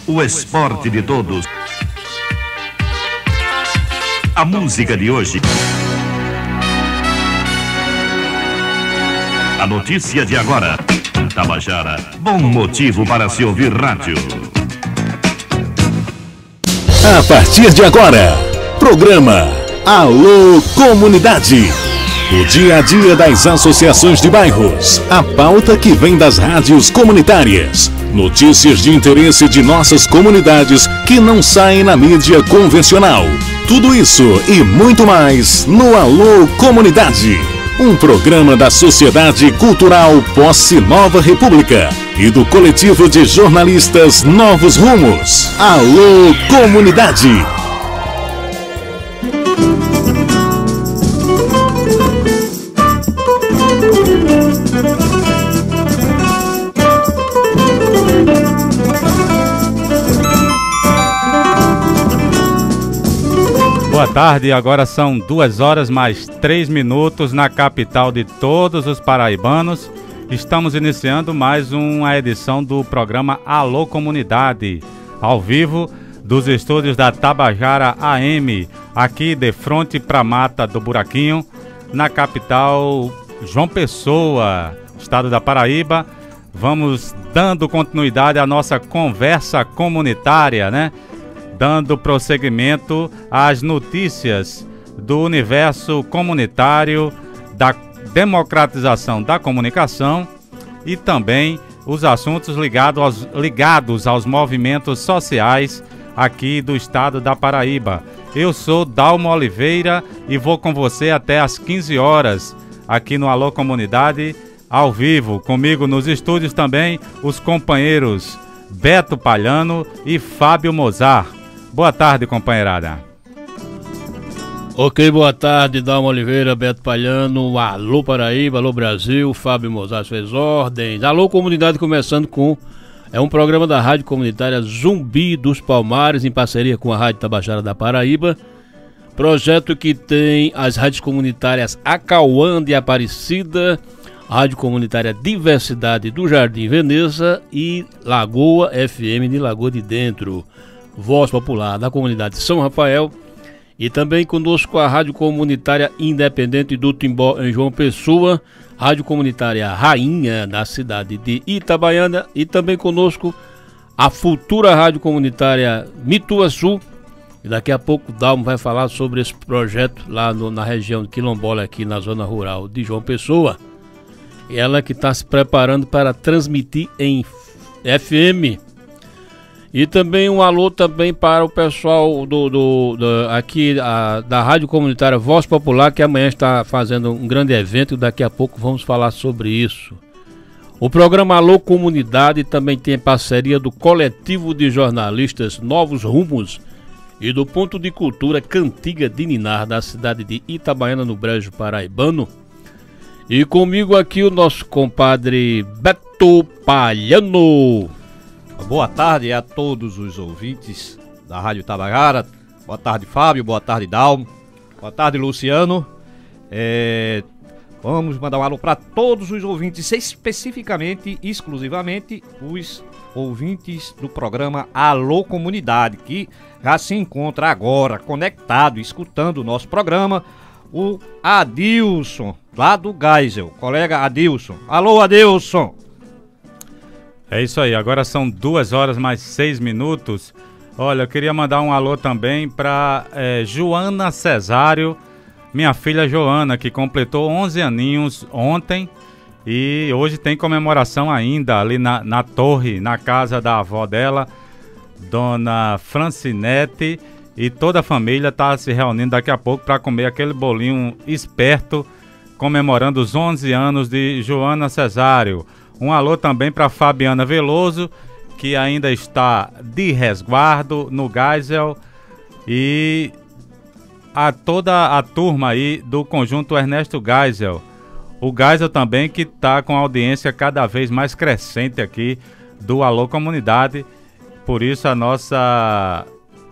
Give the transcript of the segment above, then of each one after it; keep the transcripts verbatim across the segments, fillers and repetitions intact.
O esporte de todos. A música de hoje. A notícia de agora. Tabajara, bom motivo para se ouvir rádio. A partir de agora, programa Alô Comunidade. O dia a dia das associações de bairros. A pauta que vem das rádios comunitárias. Notícias de interesse de nossas comunidades que não saem na mídia convencional. Tudo isso e muito mais no Alô Comunidade. Um programa da Sociedade Cultural Posse Nova República e do coletivo de jornalistas Novos Rumos. Alô Comunidade. Boa tarde, agora são duas horas mais três minutos na capital de todos os paraibanos. Estamos iniciando mais uma edição do programa Alô Comunidade, ao vivo dos estúdios da Tabajara A M, aqui de frente para a Mata do Buraquinho, na capital João Pessoa, estado da Paraíba. Vamos dando continuidade à nossa conversa comunitária, né? Dando prosseguimento às notícias do universo comunitário, da democratização da comunicação e também os assuntos ligados aos, ligados aos movimentos sociais aqui do estado da Paraíba. Eu sou Dalmo Oliveira e vou com você até às quinze horas aqui no Alô Comunidade, ao vivo. Comigo nos estúdios também os companheiros Beto Palhano e Fábio Mozart. Boa tarde, companheirada. Ok, boa tarde, Dalmo Oliveira, Beto Palhano, Alô Paraíba, Alô Brasil, Fábio Mozart fez ordens. Alô Comunidade começando com... É um programa da Rádio Comunitária Zumbi dos Palmares, em parceria com a Rádio Tabajara da Paraíba. Projeto que tem as rádios comunitárias Acauã de Aparecida, Rádio Comunitária Diversidade do Jardim Veneza e Lagoa F M de Lagoa de Dentro. Voz popular da comunidade São Rafael, e também conosco a Rádio Comunitária Independente do Timbó em João Pessoa, Rádio Comunitária Rainha na cidade de Itabaiana, e também conosco a futura Rádio Comunitária Mituaçu. E daqui a pouco o Dalmo vai falar sobre esse projeto lá no, na região de Quilombola, aqui na zona rural de João Pessoa. E ela que está se preparando para transmitir em F M. E também um alô também para o pessoal do, do, do, aqui a, da Rádio Comunitária Voz Popular, que amanhã está fazendo um grande evento e daqui a pouco vamos falar sobre isso. O programa Alô Comunidade também tem parceria do coletivo de jornalistas Novos Rumos e do Ponto de Cultura Cantiga de Ninar, da cidade de Itabaiana, no Brejo Paraibano. E comigo aqui o nosso compadre Beto Palhano. Boa tarde a todos os ouvintes da Rádio Tabajara. Boa tarde, Fábio. Boa tarde, Dalmo. Boa tarde, Luciano. É, vamos mandar um alô para todos os ouvintes, especificamente, exclusivamente, os ouvintes do programa Alô Comunidade, que já se encontra agora conectado, escutando o nosso programa, o Adilson, lá do Geisel. Colega Adilson. Alô, Adilson. É isso aí, agora são duas horas mais seis minutos. Olha, eu queria mandar um alô também para é, Joana Cesário, minha filha Joana, que completou onze aninhos ontem e hoje tem comemoração ainda ali na, na torre, na casa da avó dela, Dona Francinete, e toda a família está se reunindo daqui a pouco para comer aquele bolinho esperto, comemorando os onze anos de Joana Cesário. Um alô também para Fabiana Veloso, que ainda está de resguardo no Geisel, e a toda a turma aí do conjunto Ernesto Geisel. O Geisel também que está com audiência cada vez mais crescente aqui do Alô Comunidade, por isso a nossa,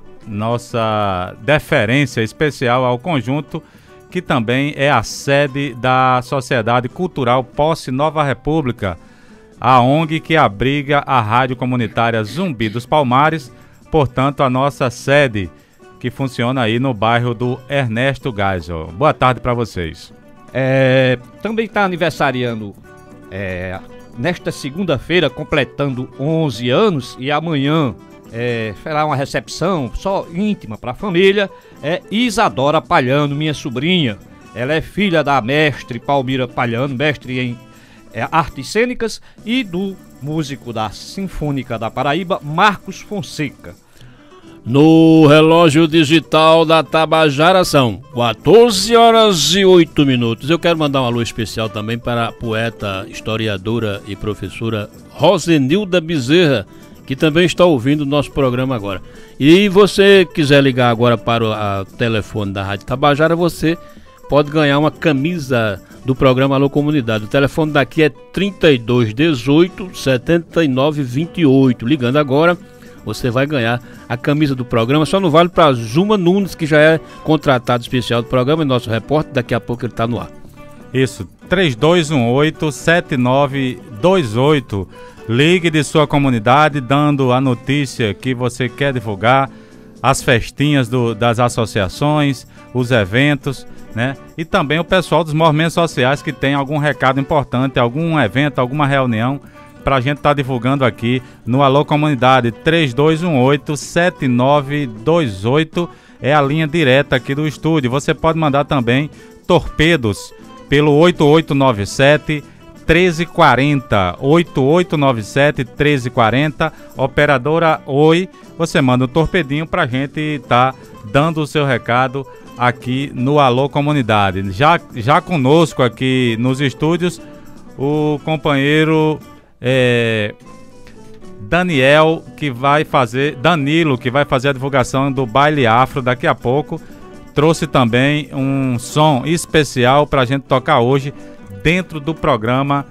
nossa deferência especial ao conjunto, que também é a sede da Sociedade Cultural Posse Nova República, a O N G que abriga a Rádio Comunitária Zumbi dos Palmares, portanto a nossa sede que funciona aí no bairro do Ernesto Geisel. Boa tarde para vocês. É, também está aniversariando é, nesta segunda-feira, completando onze anos, e amanhã é, será uma recepção só íntima para a família, é Isadora Palhano, minha sobrinha. Ela é filha da mestre Palmira Palhano, mestre em é, artes cênicas, e do músico da Sinfônica da Paraíba, Marcos Fonseca. No relógio digital da Tabajara são quatorze horas e oito minutos. Eu quero mandar um alô especial também para a poeta, historiadora e professora Rosenilda Bezerra, que também está ouvindo o nosso programa agora. E você quiser ligar agora para o telefone da Rádio Tabajara, você pode ganhar uma camisa do programa Alô Comunidade. O telefone daqui é trinta e dois dezoito, setenta e nove vinte e oito. Ligando agora, você vai ganhar a camisa do programa. Só não vale para Zuma Nunes, que já é contratado especial do programa e nosso repórter. Daqui a pouco ele está no ar. Isso, três dois um oito, sete nove dois oito. Ligue de sua comunidade dando a notícia que você quer divulgar, as festinhas do, das associações, os eventos, né? E também o pessoal dos movimentos sociais que tem algum recado importante, algum evento, alguma reunião, para a gente estar tá divulgando aqui no Alô Comunidade. Três dois um oito, sete nove dois oito é a linha direta aqui do estúdio. Você pode mandar também torpedos pelo oito oito nove sete, um três quatro zero, oito oito nove sete, um três quatro zero, operadora Oi. Você manda um torpedinho para a gente estar tá dando o seu recado aqui no Alô Comunidade. Já, já conosco aqui nos estúdios o companheiro É, Daniel, que vai fazer, Danilo, que vai fazer a divulgação do baile afro daqui a pouco. Trouxe também um som especial para a gente tocar hoje dentro do programa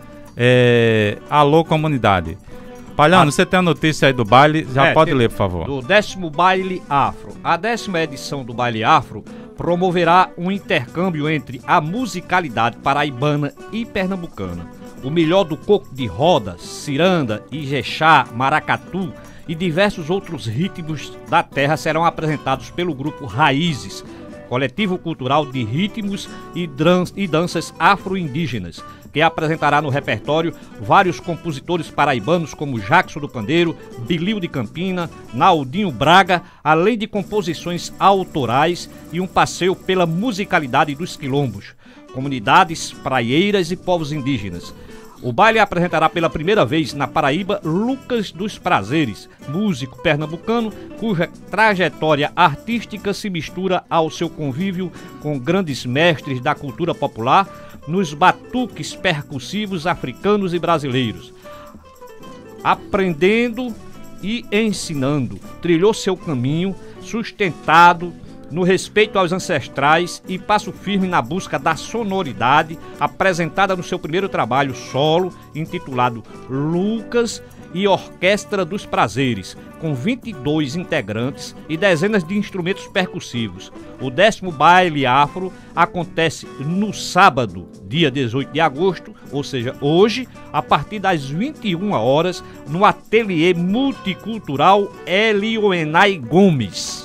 é, Alô Comunidade. Palhano, ah, você tem a notícia aí do baile, já é, pode ler, por favor. Do décimo baile afro. A décima edição do baile afro promoverá um intercâmbio entre a musicalidade paraibana e pernambucana. O melhor do coco de roda, ciranda, ijexá, maracatu e diversos outros ritmos da terra serão apresentados pelo grupo Raízes, coletivo cultural de ritmos e, e danças afro-indígenas, que apresentará no repertório vários compositores paraibanos como Jackson do Pandeiro, Bilio de Campina, Naldinho Braga, além de composições autorais e um passeio pela musicalidade dos quilombos, comunidades praieiras e povos indígenas. O baile apresentará pela primeira vez na Paraíba Lucas dos Prazeres, músico pernambucano cuja trajetória artística se mistura ao seu convívio com grandes mestres da cultura popular nos batuques percussivos africanos e brasileiros. Aprendendo e ensinando, trilhou seu caminho sustentado no respeito aos ancestrais e passo firme na busca da sonoridade apresentada no seu primeiro trabalho solo, intitulado Lucas e Orquestra dos Prazeres, com vinte e dois integrantes e dezenas de instrumentos percussivos. O décimo baile afro acontece no sábado, dia dezoito de agosto, ou seja, hoje, a partir das vinte e uma horas, no Ateliê Multicultural Elioenay Gomes.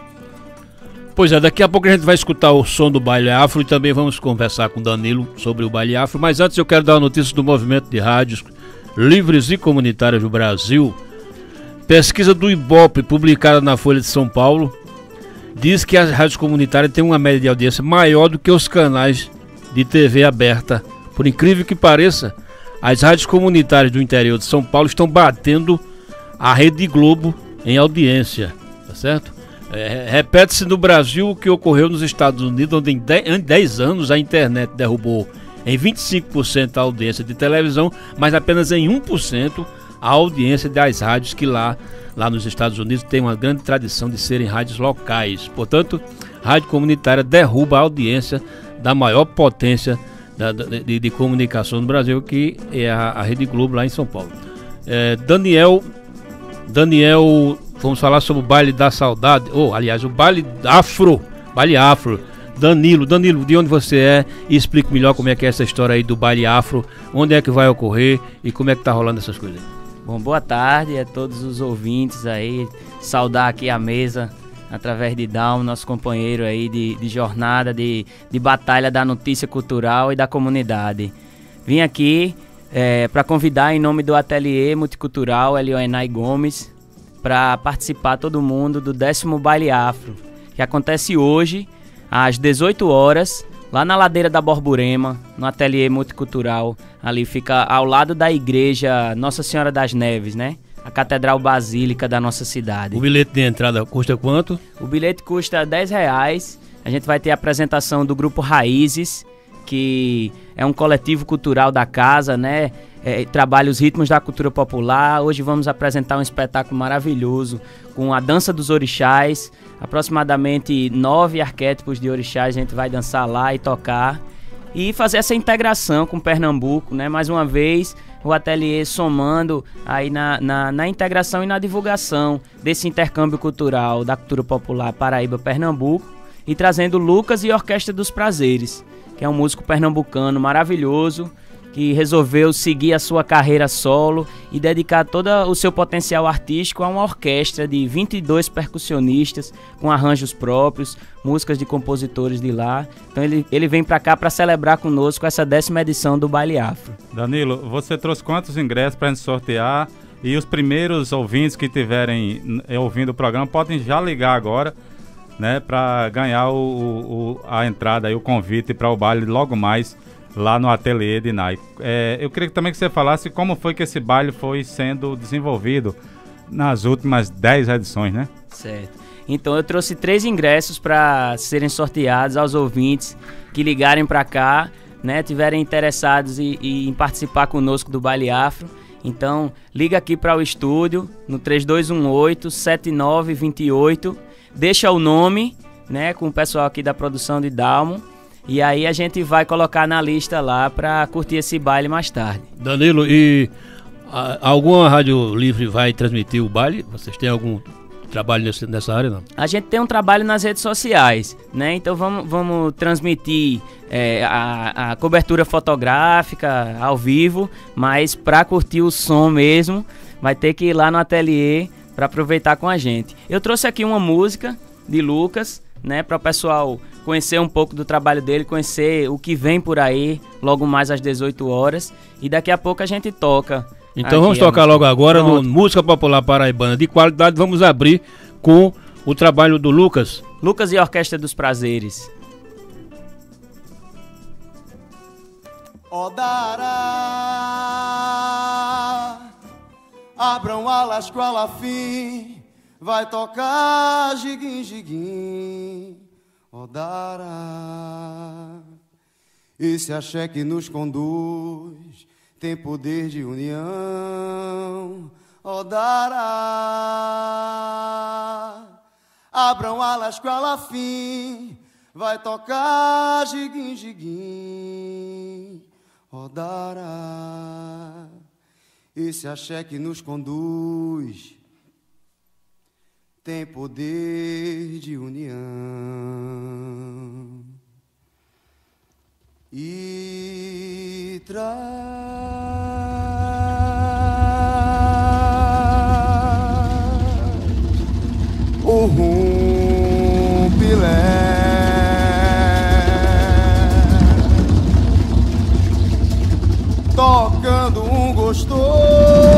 Pois é, daqui a pouco a gente vai escutar o som do baile afro e também vamos conversar com o Danilo sobre o baile afro. Mas antes eu quero dar uma notícia do movimento de rádios livres e comunitárias do Brasil. Pesquisa do Ibope, publicada na Folha de São Paulo, diz que as rádios comunitárias têm uma média de audiência maior do que os canais de T V aberta. Por incrível que pareça, as rádios comunitárias do interior de São Paulo estão batendo a Rede Globo em audiência, tá certo? É, repete-se no Brasil o que ocorreu nos Estados Unidos, onde em dez anos a internet derrubou em vinte e cinco por cento a audiência de televisão, mas apenas em um por cento a audiência das rádios, que lá, lá nos Estados Unidos tem uma grande tradição de serem rádios locais. Portanto, rádio comunitária derruba a audiência da maior potência da, de, de comunicação no Brasil, que é a, a Rede Globo lá em São Paulo. É, Daniel, Daniel, vamos falar sobre o baile da saudade, ou oh, aliás, o baile afro, baile afro Danilo. Danilo, de onde você é? E explique melhor como é que é essa história aí do baile afro, onde é que vai ocorrer e como é que tá rolando essas coisas. Bom, boa tarde a todos os ouvintes aí, saudar aqui a mesa através de Dalmo, nosso companheiro aí de, de jornada, de, de batalha da notícia cultural e da comunidade. Vim aqui é, para convidar em nome do Ateliê Multicultural Elioenay Gomes para participar todo mundo do décimo Baile Afro, que acontece hoje às dezoito horas, lá na ladeira da Borborema, no Ateliê Multicultural. Ali fica ao lado da igreja Nossa Senhora das Neves, né? A Catedral Basílica da nossa cidade. O bilhete de entrada custa quanto? O bilhete custa dez reais. A gente vai ter a apresentação do Grupo Raízes, que é um coletivo cultural da casa, né? É, trabalha os ritmos da cultura popular. Hoje vamos apresentar um espetáculo maravilhoso com a dança dos orixás. Aproximadamente nove arquétipos de orixás a gente vai dançar lá e tocar. E fazer essa integração com Pernambuco, né? Mais uma vez, o ateliê somando aí na, na, na integração e na divulgação desse intercâmbio cultural da cultura popular Paraíba-Pernambuco e trazendo Lucas e Orquestra dos Prazeres, que é um músico pernambucano maravilhoso, que resolveu seguir a sua carreira solo e dedicar todo o seu potencial artístico a uma orquestra de vinte e dois percussionistas com arranjos próprios, músicas de compositores de lá. Então ele, ele vem para cá para celebrar conosco essa décima edição do Baile Afro. Danilo, você trouxe quantos ingressos para a gente sortear? E os primeiros ouvintes que estiverem ouvindo o programa podem já ligar agora, né, para ganhar o, o, a entrada e o convite para o baile logo mais lá no ateliê de Nai. É, eu queria também que você falasse como foi que esse baile foi sendo desenvolvido nas últimas dez edições, né? Certo. Então eu trouxe três ingressos para serem sorteados aos ouvintes que ligarem para cá, né, tiverem interessados em, em participar conosco do Baile Afro. Então liga aqui para o estúdio no três dois um oito, sete nove dois oito, deixa o nome, né, com o pessoal aqui da produção de Dalmo. E aí a gente vai colocar na lista lá para curtir esse baile mais tarde. Danilo, e a, alguma rádio livre vai transmitir o baile? Vocês têm algum trabalho nesse, nessa área, não? A gente tem um trabalho nas redes sociais, né? Então vamos, vamos transmitir é, a, a cobertura fotográfica ao vivo, mas para curtir o som mesmo, vai ter que ir lá no ateliê para aproveitar com a gente. Eu trouxe aqui uma música de Lucas, né, para o pessoal conhecer um pouco do trabalho dele, conhecer o que vem por aí, logo mais às dezoito horas, e daqui a pouco a gente toca. Então vamos tocar logo agora no Música Popular Paraibana de qualidade. Vamos abrir com o trabalho do Lucas. Lucas e Orquestra dos Prazeres. Odará, abram alas com alafim, vai tocar jiguim, jiguim. Odará, esse axé que nos conduz tem poder de união. Odará, abram alas com alafim, vai tocar jiguim, jiguim. Odará, esse axé que nos conduz tem poder de união. E traz o rumpilé, tocando um gostoso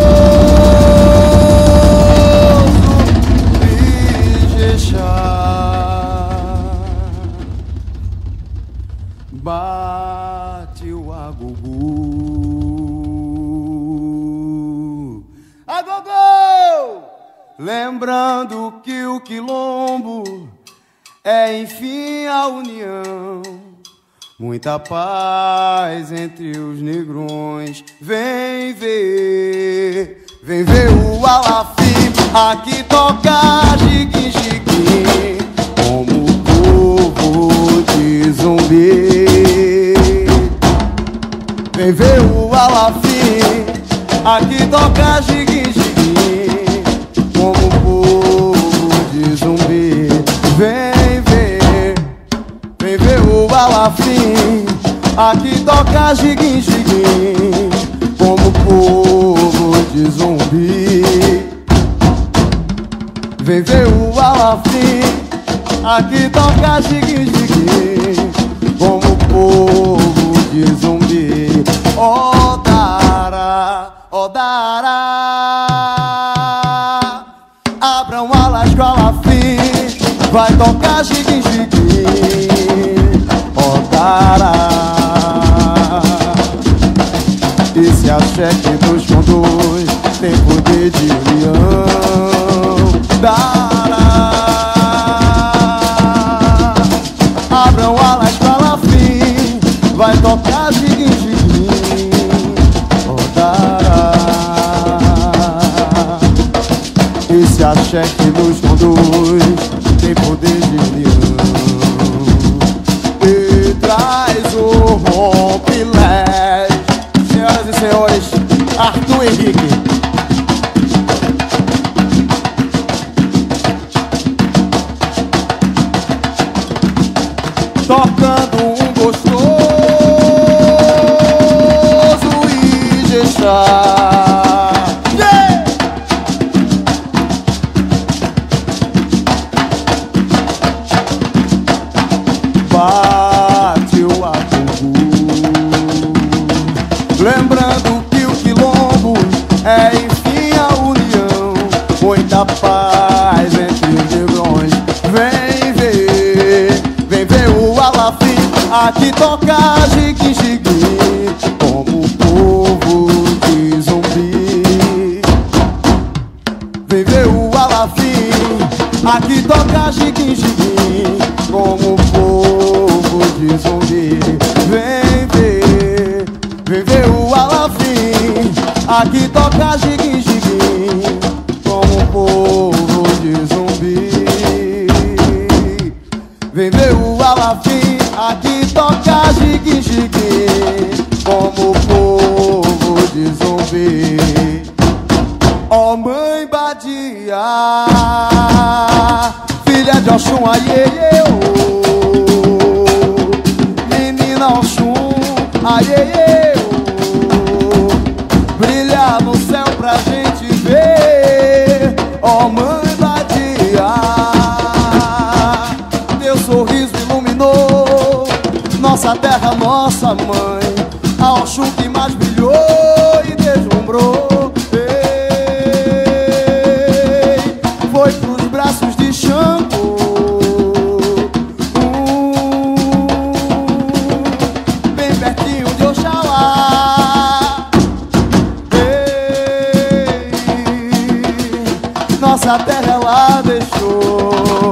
bate o agugu, agogô, lembrando que o quilombo é enfim a união. Muita paz entre os negrões. Vem ver, vem ver o alafim aqui tocar jiguim, jiguim, como o povo de Zumbi. Vem ver o alafim aqui tocar jiguim, jiguim, como o povo de Zumbi. Vem ver, vem ver Alafim, aqui toca jiguim, jiguim, como povo de Zumbi. Vem ver o Alafim, aqui toca jiguim, jiguim, como povo de Zumbi. Ó Dará, ó Dará, abram alas com Alafim, vai tocar jiguim, jiguim, ó Dará. Esse axé que nos conduz tem poder de leão. Dará, abram alas com Alafim, vai tocar jiguim, jiguim, ó Dará. Esse axé que nos conduz tem poder de leão. E traz o rompilés, senhoras e senhores, Arthur Henrique. Tocando um gostoso Ijexá. Yeah! Bate o abubu, lembrando que o quilombo é enfim a união, muita paz entre os negrões. Vem ver, vem ver o Alafim, aqui toca jiguim, jiguim, como o povo de Zumbi. Vem ver o Alafim, aqui toca jiguim, jiguim, como o povo de Zumbi. Vem ver, vem ver o Alafim, aqui toca jiguim, jiguim, como o povo de Zumbi. Vem ver o Alafim, aqui toca jiguim, jiguim, como o povo de Zumbi. Ó mãe Badia, filha de Oxum, aiê, menina Oxum, aiê, brilha no céu pra gente ver. Ó mãe Badia, teu sorriso iluminou nossa terra, nossa mãe, a Oxum que mais brilhou e deslumbrou. Ei, foi pros braços de Xangô, hum, bem pertinho de Oxalá. Ei, nossa terra ela deixou,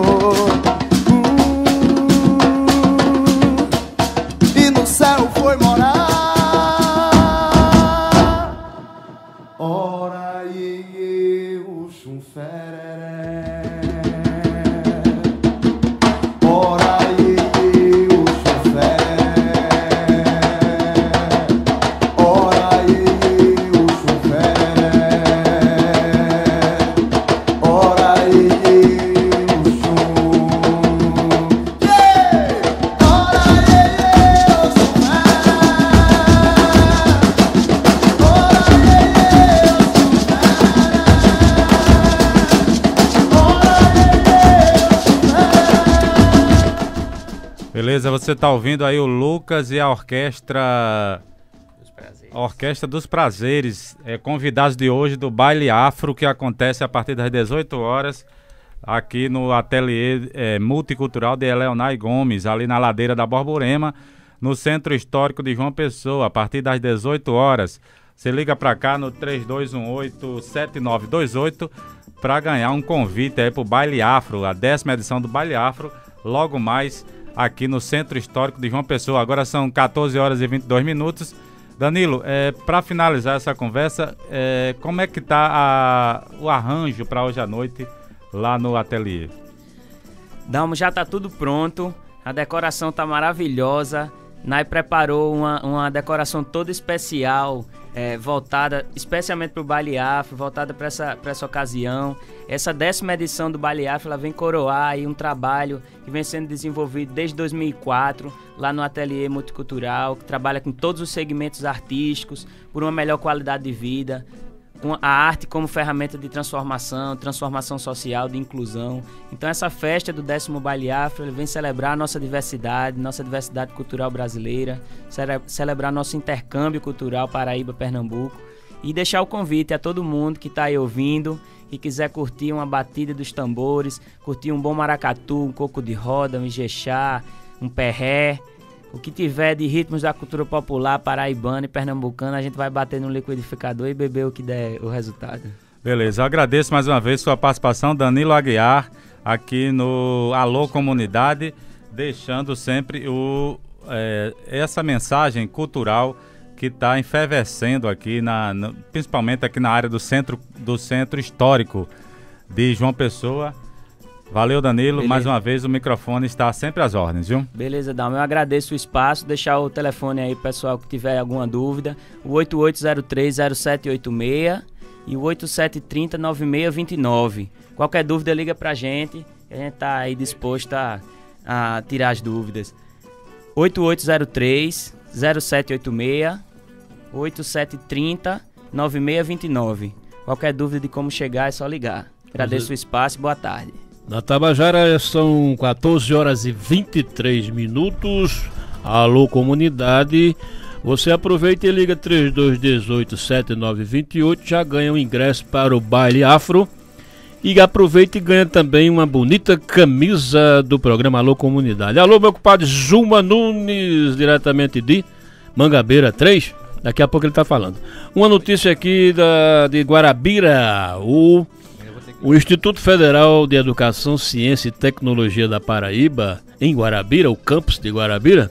céu foi morar. Ora iê, Oxum fereré. Ora iê, Oxum fereré. Ora iê, Oxum fereré. Ora iê, Oxum. Yeah! Ora iê, Beleza, você tá ouvindo aí o Lucas e a orquestra a Orquestra dos Prazeres, é, convidados de hoje do Baile Afro, que acontece a partir das dezoito horas aqui no ateliê é, multicultural de Eleonai Gomes, ali na ladeira da Borborema, no Centro Histórico de João Pessoa, a partir das dezoito horas. Você liga para cá no três dois um oito, sete nove dois oito para ganhar um convite aí pro Baile Afro, a décima edição do Baile Afro, logo mais aqui no Centro Histórico de João Pessoa. Agora são quatorze horas e vinte e dois minutos. Danilo, é, para finalizar essa conversa, é, como é que tá a, o arranjo para hoje à noite lá no ateliê? Dalmo, já tá tudo pronto, a decoração tá maravilhosa, Nai preparou uma, uma decoração toda especial, é, voltada especialmente para o Baile Afro, voltada para essa, para essa ocasião. Essa décima edição do Baile Afro, ela vem coroar aí um trabalho que vem sendo desenvolvido desde dois mil e quatro, lá no Ateliê Multicultural, que trabalha com todos os segmentos artísticos, por uma melhor qualidade de vida, com a arte como ferramenta de transformação, transformação social, de inclusão. Então essa festa do décimo Baile Afro, ele vem celebrar a nossa diversidade, nossa diversidade cultural brasileira, cele- celebrar nosso intercâmbio cultural Paraíba-Pernambuco e deixar o convite a todo mundo que está aí ouvindo, que quiser curtir uma batida dos tambores, curtir um bom maracatu, um coco de roda, um ijexá, um perré, o que tiver de ritmos da cultura popular paraibana e pernambucana, a gente vai bater no liquidificador e beber o que der o resultado. Beleza, eu agradeço mais uma vez sua participação, Danilo Aguiar, aqui no Alô Comunidade, deixando sempre o, é, essa mensagem cultural que está enfervescendo aqui, na, no, principalmente aqui na área do centro, do centro histórico de João Pessoa. Valeu, Danilo. Beleza. Mais uma vez o microfone está sempre às ordens, viu? Beleza, Dalma. Eu agradeço o espaço. Deixar o telefone aí, pessoal, que tiver alguma dúvida. O oito oito zero três zero sete oito seis e o oito sete três zero nove seis dois nove. Qualquer dúvida, liga pra gente. A gente tá aí disposto a, a tirar as dúvidas. oito oito zero três zero sete oito seis, oito sete três zero nove seis dois nove. Qualquer dúvida de como chegar é só ligar. Agradeço o espaço e boa tarde. Na Tabajara são quatorze horas e vinte e três minutos. Alô Comunidade, você aproveita e liga três dois um oito sete nove dois oito, já ganha um ingresso para o Baile Afro. E aproveita e ganha também uma bonita camisa do programa Alô Comunidade. Alô, meu compadre Zuma Nunes, diretamente de Mangabeira três. Daqui a pouco ele está falando. Uma notícia aqui da, de Guarabira. O... O Instituto Federal de Educação, Ciência e Tecnologia da Paraíba, em Guarabira, o campus de Guarabira,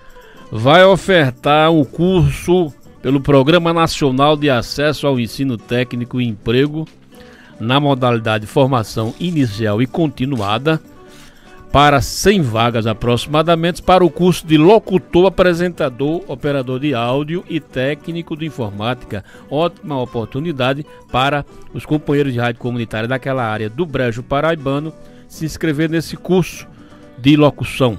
vai ofertar um curso pelo Programa Nacional de Acesso ao Ensino Técnico e Emprego, na modalidade de formação inicial e continuada, para cem vagas aproximadamente, para o curso de locutor, apresentador, operador de áudio e técnico de informática. Ótima oportunidade para os companheiros de rádio comunitária daquela área do Brejo Paraibano se inscrever nesse curso de locução.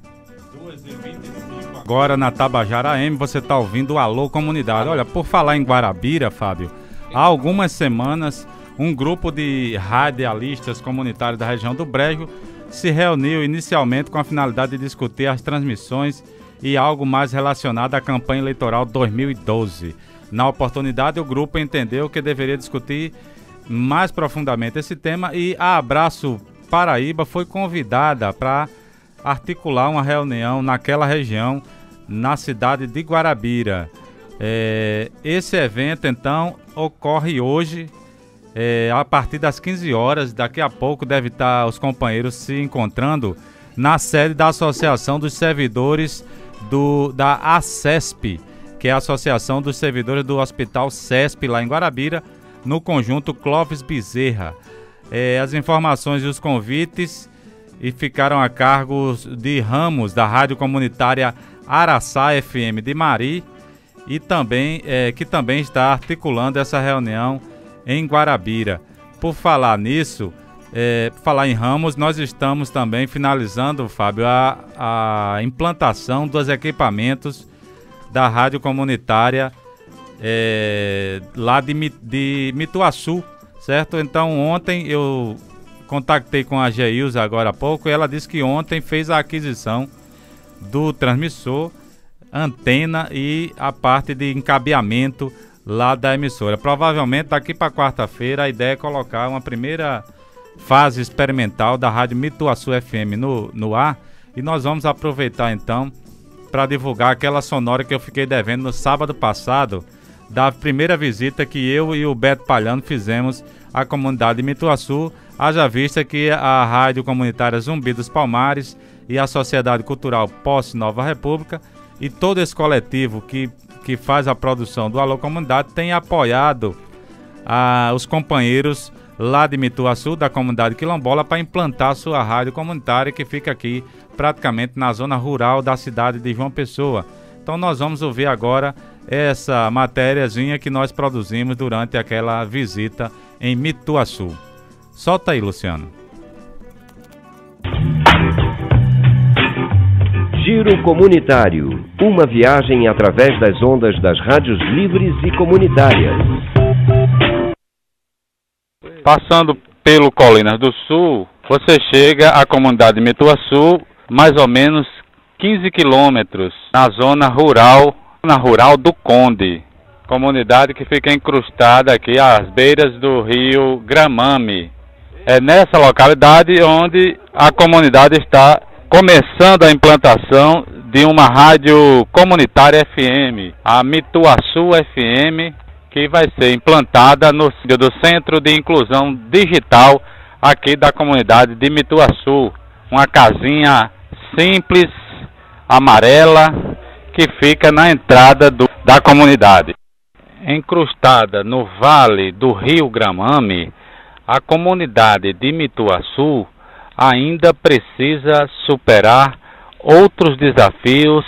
Agora na Tabajara A M você está ouvindo o Alô Comunidade. Olha, por falar em Guarabira, Fábio, há algumas semanas um grupo de radialistas comunitários da região do Brejo se reuniu inicialmente com a finalidade de discutir as transmissões e algo mais relacionado à campanha eleitoral dois mil e doze. Na oportunidade, o grupo entendeu que deveria discutir mais profundamente esse tema e a Abraço Paraíba foi convidada para articular uma reunião naquela região, na cidade de Guarabira. É, esse evento, então, ocorre hoje, É, a partir das quinze horas. Daqui a pouco deve estar os companheiros se encontrando na sede da Associação dos Servidores do, da ACESP, que é a Associação dos Servidores do Hospital CESP, lá em Guarabira, no conjunto Clóvis Bezerra. É, as informações e os convites e ficaram a cargo de Ramos, da Rádio Comunitária Araçá F M de Mari, e também, é, que também está articulando essa reunião em Guarabira. Por falar nisso, é, por falar em Ramos, nós estamos também finalizando, Fábio, a, a implantação dos equipamentos da rádio comunitária é, lá de, de Mituaçu, certo? Então ontem eu contactei com a Geilza agora há pouco e ela disse que ontem fez a aquisição do transmissor, antena e a parte de encabeamento lá da emissora. Provavelmente daqui para quarta-feira a ideia é colocar uma primeira fase experimental da rádio Mituaçu F M no, no ar, e nós vamos aproveitar então para divulgar aquela sonora que eu fiquei devendo no sábado passado, da primeira visita que eu e o Beto Palhano fizemos à comunidade de Mituaçu, haja vista que a rádio comunitária Zumbi dos Palmares e a Sociedade Cultural Posse Nova República e todo esse coletivo que que faz a produção do Alô Comunidade tem apoiado ah, os companheiros lá de Mituaçu, da comunidade quilombola, para implantar sua rádio comunitária, que fica aqui praticamente na zona rural da cidade de João Pessoa. Então nós vamos ouvir agora essa matériazinha que nós produzimos durante aquela visita em Mituaçu. Solta aí, Luciano. Giro Comunitário, uma viagem através das ondas das rádios livres e comunitárias. Passando pelo Colinas do Sul, você chega à comunidade de Mituaçu, mais ou menos quinze quilômetros, na zona rural, na rural do Conde, comunidade que fica incrustada aqui às beiras do rio Gramame. É nessa localidade onde a comunidade está começando a implantação de uma rádio comunitária F M, a Mituaçu F M, que vai ser implantada no do Centro de Inclusão Digital aqui da comunidade de Mituaçu. Uma casinha simples, amarela, que fica na entrada do, da comunidade. Encrustada no vale do rio Gramame, a comunidade de Mituaçu ainda precisa superar outros desafios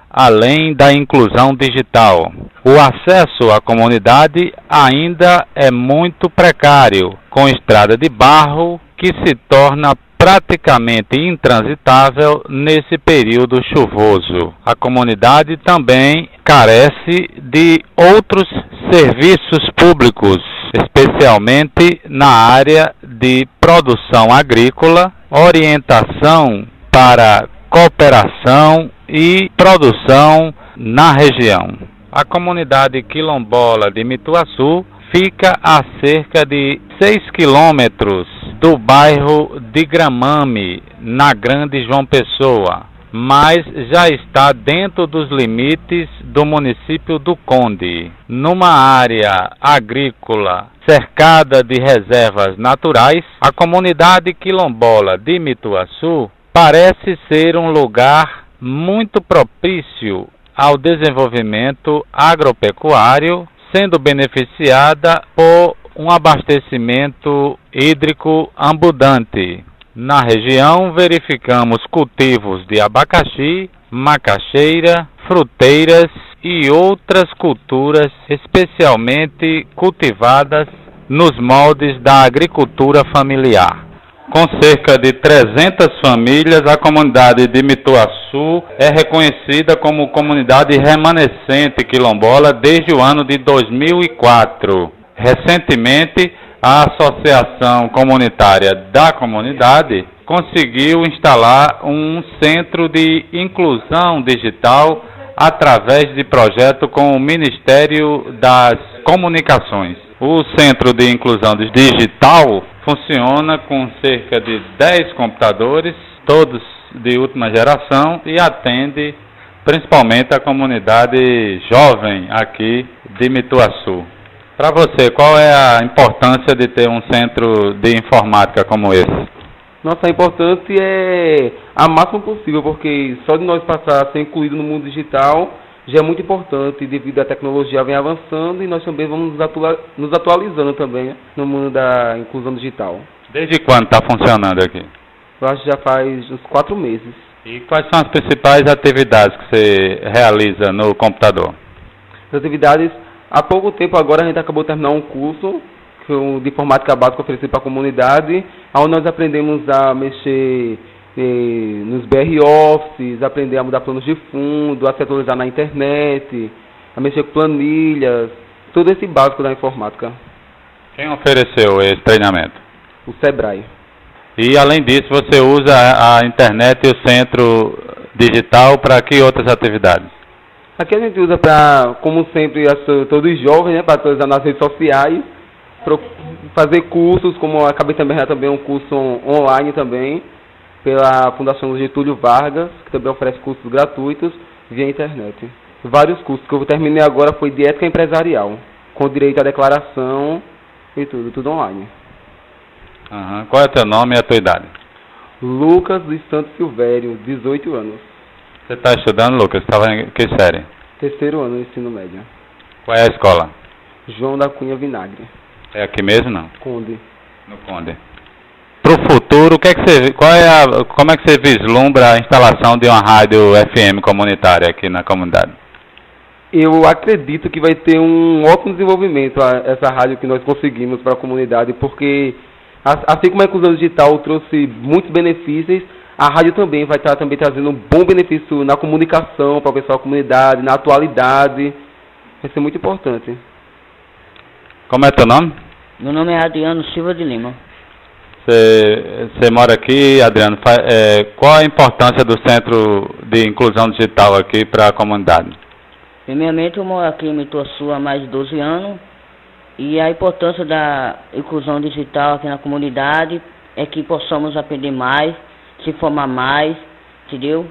além da inclusão digital. O acesso à comunidade ainda é muito precário, com estrada de barro que se torna praticamente intransitável nesse período chuvoso. A comunidade também carece de outros serviços públicos, especialmente na área de produção agrícola, orientação para cooperação e produção na região. A comunidade quilombola de Mituaçu fica a cerca de seis quilômetros do bairro de Gramame, na Grande João Pessoa, mas já está dentro dos limites do município do Conde, numa área agrícola cercada de reservas naturais. A comunidade quilombola de Mituaçu parece ser um lugar muito propício ao desenvolvimento agropecuário, sendo beneficiada por um abastecimento hídrico abundante. Na região, verificamos cultivos de abacaxi, macaxeira, fruteiras e outras culturas especialmente cultivadas nos moldes da agricultura familiar. Com cerca de trezentas famílias, a comunidade de Mituaçu é reconhecida como comunidade remanescente quilombola desde o ano de dois mil e quatro. Recentemente, a Associação Comunitária da Comunidade conseguiu instalar um centro de inclusão digital através de projeto com o Ministério das Comunicações. O Centro de Inclusão Digital funciona com cerca de dez computadores, todos de última geração, e atende principalmente a comunidade jovem aqui de Mituaçu. Para você, qual é a importância de ter um centro de informática como esse? Nossa, a importante é a máxima possível, porque só de nós passar a ser incluído no mundo digital já é muito importante, devido à tecnologia vem avançando e nós também vamos nos, atua nos atualizando também no mundo da inclusão digital. Desde quando está funcionando aqui? Eu acho que já faz uns quatro meses. E quais são as principais atividades que você realiza no computador? As atividades, há pouco tempo agora a gente acabou de terminar um curso de informática básica oferecido para a comunidade, onde nós aprendemos a mexer eh, nos B R Office, aprender a mudar planos de fundo, a se atualizar na internet, a mexer com planilhas, tudo esse básico da informática. Quem ofereceu esse treinamento? O Sebrae. E além disso, você usa a internet e o centro digital para que outras atividades? Aqui a gente usa para, como sempre, todos os jovens, né, para atualizar nas redes sociais, para fazer cursos, como eu acabei também também um curso online também, pela Fundação Getúlio Vargas, que também oferece cursos gratuitos via internet. Vários cursos que eu terminei agora foi de ética empresarial, com direito à declaração e tudo, tudo online. Uhum. Qual é o teu nome e a tua idade? Lucas dos Santos Silvério, dezoito anos. Você está estudando, Lucas? Estava em que série? Terceiro ano do ensino médio. Qual é a escola? João da Cunha Vinagre. É aqui mesmo, não? Conde. No Conde. Para o futuro, o que é que você, qual é a, como é que você vislumbra a instalação de uma rádio F M comunitária aqui na comunidade? Eu acredito que vai ter um ótimo desenvolvimento a, essa rádio que nós conseguimos para a comunidade, porque assim como a inclusão digital trouxe muitos benefícios, a rádio também vai estar também trazendo um bom benefício na comunicação para o pessoal da comunidade, na atualidade. Vai ser muito importante. Como é teu nome? Meu nome é Adriano Silva de Lima. Você mora aqui, Adriano. Fa, é, qual a importância do Centro de Inclusão Digital aqui para a comunidade? Primeiramente, eu moro aqui em Mituaçu há mais de doze anos. E a importância da inclusão digital aqui na comunidade é que possamos aprender mais, se formar mais, entendeu?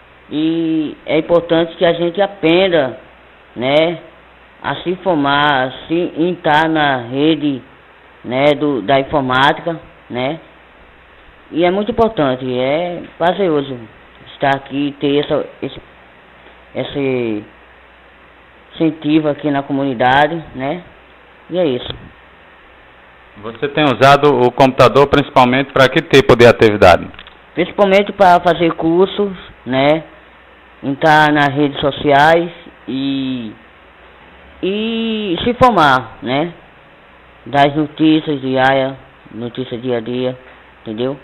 E é importante que a gente aprenda, né, a se formar, a se entrar na rede, né, do, da informática, né? E é muito importante, é prazeroso estar aqui, ter essa, esse, esse incentivo aqui na comunidade, né? E é isso. Você tem usado o computador principalmente para que tipo de atividade? Principalmente para fazer cursos, né? Entrar nas redes sociais e, e se formar, né? Das notícias diárias, notícias dia a dia, entendeu?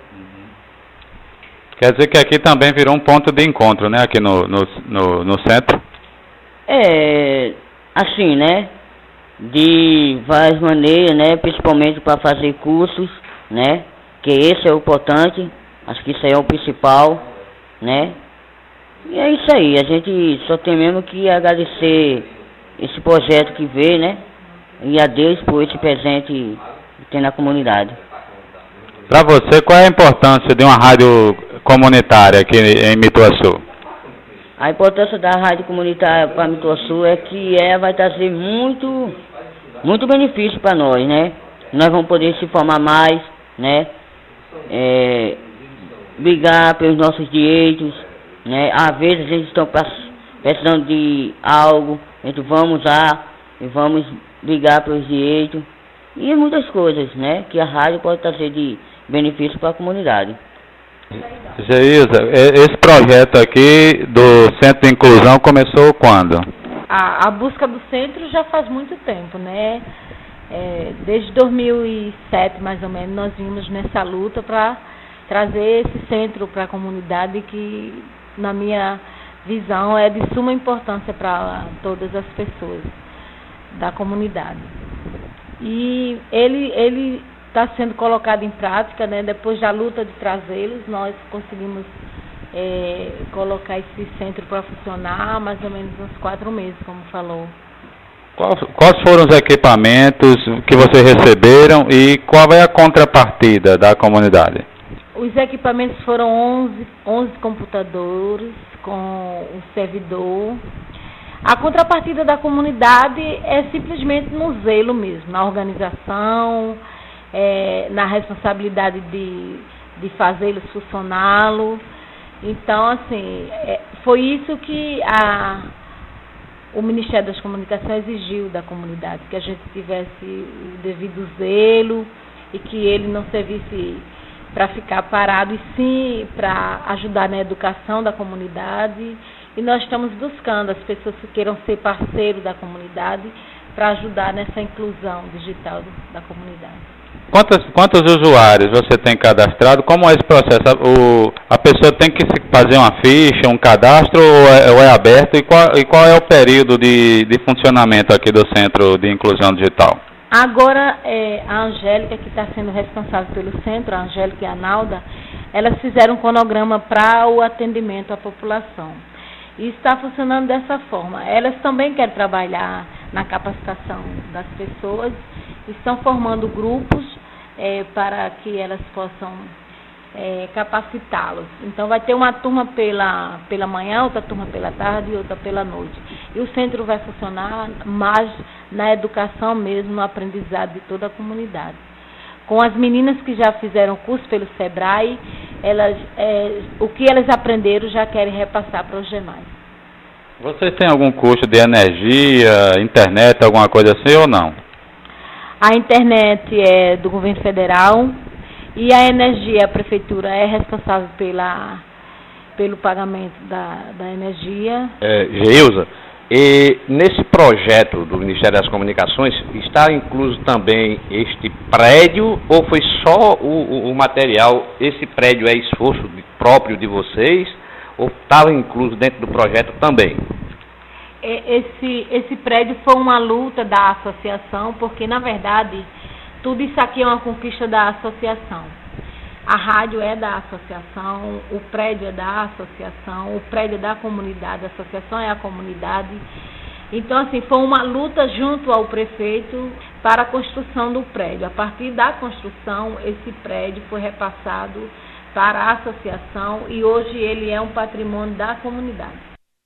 Quer dizer que aqui também virou um ponto de encontro, né? Aqui no, no, no, no centro? É, assim, né? De várias maneiras, né? Principalmente para fazer cursos, né? Que esse é o importante, acho que isso aí é o principal, né? E é isso aí, a gente só tem mesmo que agradecer esse projeto que veio, né? E a Deus por esse presente que tem na comunidade. Para você, qual é a importância de uma rádio comunitária aqui em Mituaçu? A importância da rádio comunitária para Mituaçu é que ela vai trazer muito, muito benefício para nós, né? Nós vamos poder se formar mais, né? É, brigar pelos nossos direitos, né? Às vezes a gente está precisando de algo, a gente vamos lá e vamos brigar pelos direitos e muitas coisas, né? Que a rádio pode trazer de benefício para a comunidade. Geisa, esse projeto aqui do Centro de Inclusão começou quando? A, a busca do centro já faz muito tempo, né? É, desde dois mil e sete, mais ou menos, nós vimos nessa luta para trazer esse centro para a comunidade que, na minha visão, é de suma importância para todas as pessoas da comunidade. E ele... ele está sendo colocado em prática, né? Depois da luta de trazê-los, nós conseguimos é, colocar esse centro para funcionar há mais ou menos uns quatro meses, como falou. Qual, quais foram os equipamentos que vocês receberam e qual é a contrapartida da comunidade? Os equipamentos foram onze, onze computadores com um servidor. A contrapartida da comunidade é simplesmente no zelo mesmo, na organização, É, na responsabilidade de, de fazê-los funcioná-lo. Então, assim, é, foi isso que a, o Ministério das Comunicações exigiu da comunidade, que a gente tivesse o devido zelo e que ele não servisse para ficar parado, e sim para ajudar na educação da comunidade. E nós estamos buscando as pessoas que queiram ser parceiros da comunidade para ajudar nessa inclusão digital da comunidade. Quantos, quantos usuários você tem cadastrado? Como é esse processo? O, a pessoa tem que fazer uma ficha, um cadastro ou é, ou é aberto? E qual, e qual é o período de, de funcionamento aqui do Centro de Inclusão Digital? Agora, é, a Angélica, que está sendo responsável pelo centro, a Angélica e a Nalda, elas fizeram um cronograma para o atendimento à população. E está funcionando dessa forma. Elas também querem trabalhar na capacitação das pessoas, estão formando grupos é, para que elas possam é, capacitá-los. Então vai ter uma turma pela, pela manhã, outra turma pela tarde e outra pela noite. E o centro vai funcionar mais na educação mesmo, no aprendizado de toda a comunidade. Com as meninas que já fizeram curso pelo SEBRAE, elas, é, o que elas aprenderam já querem repassar para os demais. Vocês têm algum curso de energia, internet, alguma coisa assim ou não? a internet é do governo federal e a energia, a prefeitura é responsável pela, pelo pagamento da, da energia. É, Geusa, e nesse projeto do Ministério das Comunicações está incluso também este prédio ou foi só o, o, o material? Esse prédio é esforço de, próprio de vocês ou estava incluso dentro do projeto também? Esse, esse prédio foi uma luta da associação, porque na verdade tudo isso aqui é uma conquista da associação. A rádio é da associação, o prédio é da associação, o prédio é da comunidade, a associação é a comunidade. Então, assim, foi uma luta junto ao prefeito para a construção do prédio. A partir da construção, esse prédio foi repassado para a associação e hoje ele é um patrimônio da comunidade.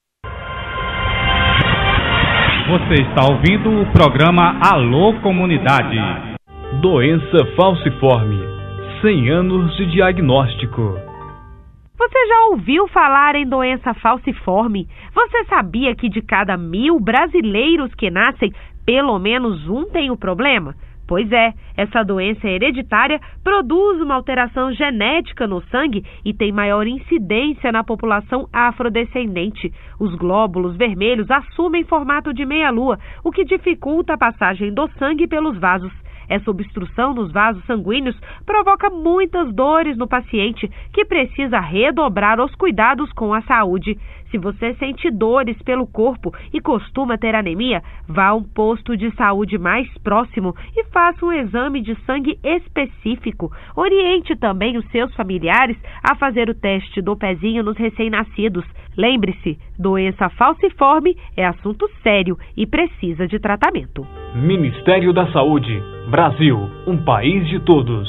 Você está ouvindo o programa Alô Comunidade. Doença falciforme. cem anos de diagnóstico. Você já ouviu falar em doença falciforme? Você sabia que de cada mil brasileiros que nascem, pelo menos um tem o problema? Pois é, essa doença hereditária produz uma alteração genética no sangue e tem maior incidência na população afrodescendente. Os glóbulos vermelhos assumem formato de meia-lua, o que dificulta a passagem do sangue pelos vasos. Essa obstrução nos vasos sanguíneos provoca muitas dores no paciente, que precisa redobrar os cuidados com a saúde. Se você sente dores pelo corpo e costuma ter anemia, vá a um posto de saúde mais próximo e faça um exame de sangue específico. Oriente também os seus familiares a fazer o teste do pezinho nos recém-nascidos. Lembre-se, doença falciforme é assunto sério e precisa de tratamento. Ministério da Saúde. Brasil, um país de todos.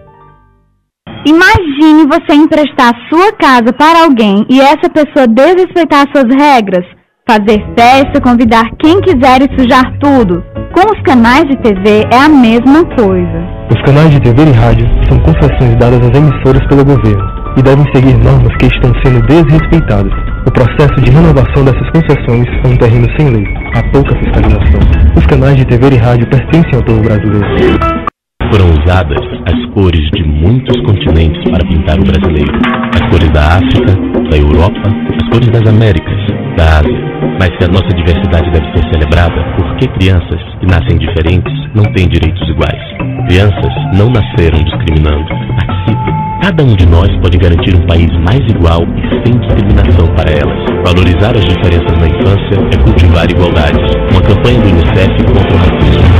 Imagine você emprestar sua casa para alguém e essa pessoa desrespeitar suas regras, fazer festa, convidar quem quiser e sujar tudo. Com os canais de T V é a mesma coisa. Os canais de T V e rádio são concessões dadas às emissoras pelo governo e devem seguir normas que estão sendo desrespeitadas. O processo de renovação dessas concessões é um terreno sem lei. Há pouca fiscalização. Os canais de T V e rádio pertencem ao povo brasileiro. Foram usadas as cores de muitos continentes para pintar o brasileiro. As cores da África, da Europa, as cores das Américas, da Ásia. Mas se a nossa diversidade deve ser celebrada, por que crianças que nascem diferentes não têm direitos iguais? Crianças não nasceram discriminando. Participe. Cada um de nós pode garantir um país mais igual e sem discriminação para elas. Valorizar as diferenças na infância é cultivar igualdade. Uma campanha do Unicef contra o racismo.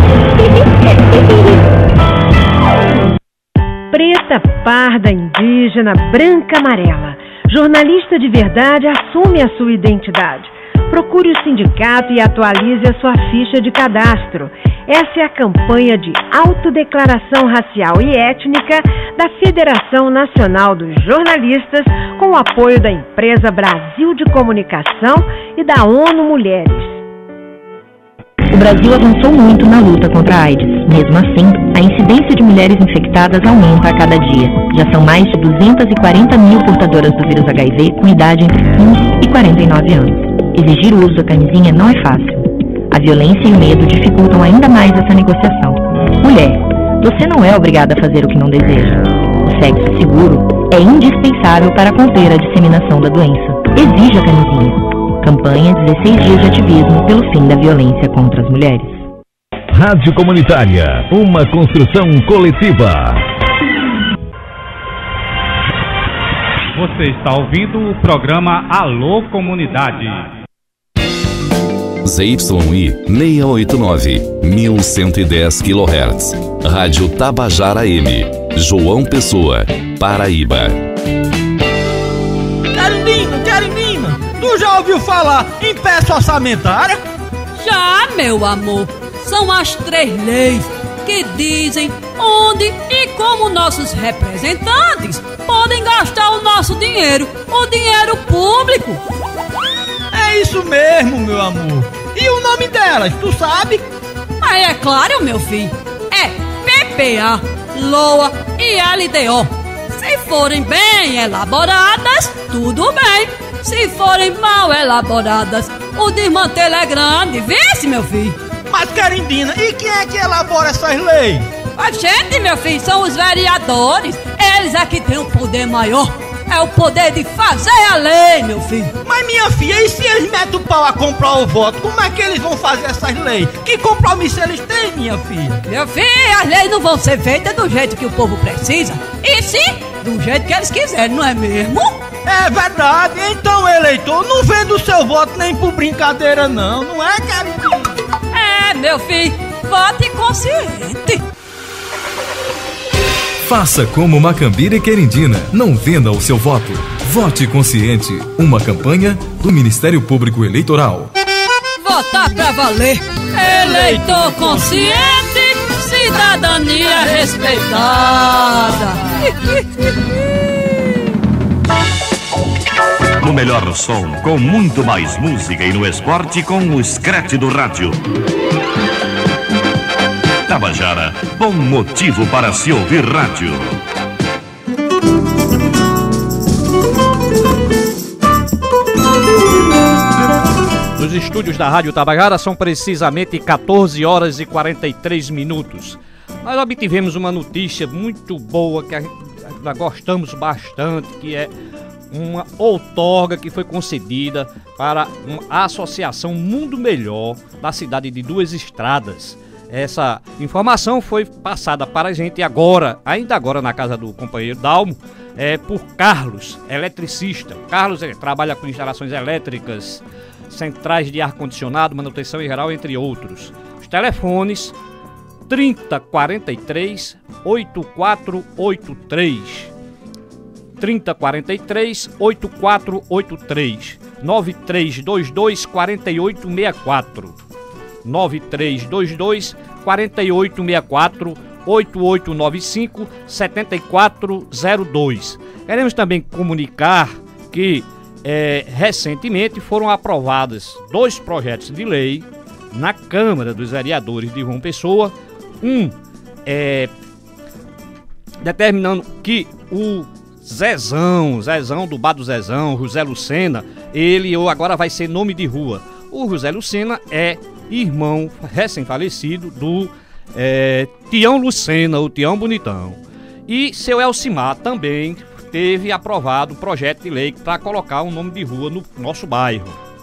Preta, parda, indígena, branca, amarela. Jornalista de verdade assume a sua identidade. Procure o sindicato e atualize a sua ficha de cadastro. Essa é a campanha de autodeclaração racial e étnica da Federação Nacional dos Jornalistas, com o apoio da empresa Brasil de Comunicação e da ONU Mulheres. O Brasil avançou muito na luta contra a AIDS. Mesmo assim, a incidência de mulheres infectadas aumenta a cada dia. Já são mais de duzentas e quarenta mil portadoras do vírus H I V com idade entre quinze e quarenta e nove anos. Exigir o uso da camisinha não é fácil. A violência e o medo dificultam ainda mais essa negociação. Mulher, você não é obrigada a fazer o que não deseja. O sexo seguro é indispensável para conter a disseminação da doença. Exija a camisinha. Campanha dezesseis dias de ativismo pelo fim da violência contra as mulheres. Rádio Comunitária, uma construção coletiva. Você está ouvindo o programa Alô Comunidade. Z Y I seiscentos e oitenta e nove, mil cento e dez quilohertz. Rádio Tabajara M. João Pessoa, Paraíba. Carindinho, Carindinho, tu já ouviu falar em peça orçamentária? Já, meu amor. São as três leis que dizem onde e como nossos representantes podem gastar o nosso dinheiro, o dinheiro público. É isso mesmo, meu amor. E o nome delas, tu sabe? Ah, é claro, meu filho. É P P A, LOA e L D O. Se forem bem elaboradas, tudo bem. Se forem mal elaboradas, o desmantelo é grande. Vê-se, meu filho. Mas, Querindina, e quem é que elabora essas leis? A gente, meu filho, são os vereadores. Eles é que têm o poder maior. É o poder de fazer a lei, meu filho. Mas, minha filha, e se eles metem o pau a comprar o voto, como é que eles vão fazer essas leis? Que compromisso eles têm, minha filha? Meu filho, as leis não vão ser feitas do jeito que o povo precisa, e sim do jeito que eles quiserem, não é mesmo? É verdade. Então, eleitor, não venda o seu voto nem por brincadeira, não. Não é, Querindina? É, meu filho, vote consciente. Faça como Macambira e Querindina. Não venda o seu voto. Vote consciente. Uma campanha do Ministério Público Eleitoral. Votar pra valer. Eleitor consciente, cidadania respeitada. No melhor som, com muito mais música e no esporte com o Scratch do rádio. Tabajara, bom motivo para se ouvir rádio. Nos estúdios da Rádio Tabajara são precisamente quatorze horas e quarenta e três minutos. Nós obtivemos uma notícia muito boa que a gente, nós gostamos bastante, que é uma outorga que foi concedida para a Associação Mundo Melhor da cidade de Duas Estradas. Essa informação foi passada para a gente agora, ainda agora na casa do companheiro Dalmo, é, por Carlos, eletricista. Carlos é, trabalha com instalações elétricas, centrais de ar-condicionado, manutenção em geral, entre outros. Os telefones trinta, quarenta e três, oitenta e quatro oitenta e três, trinta, quarenta e três, oitenta e quatro oitenta e três, nove três dois dois, quatro oito seis quatro, nove três dois dois, quatro oito seis quatro, oito oito nove cinco, sete quatro zero dois. Queremos também comunicar que é, recentemente foram aprovados dois projetos de lei na Câmara dos Vereadores de João Pessoa. Um é, determinando que o Zezão, Zezão do Bar do Zezão, José Lucena, ele agora vai ser nome de rua. O José Lucena é irmão recém-falecido do é, Tião Lucena, o Tião Bonitão. E seu Elcimar também teve aprovado um projeto de lei para colocar um nome de rua no nosso bairro.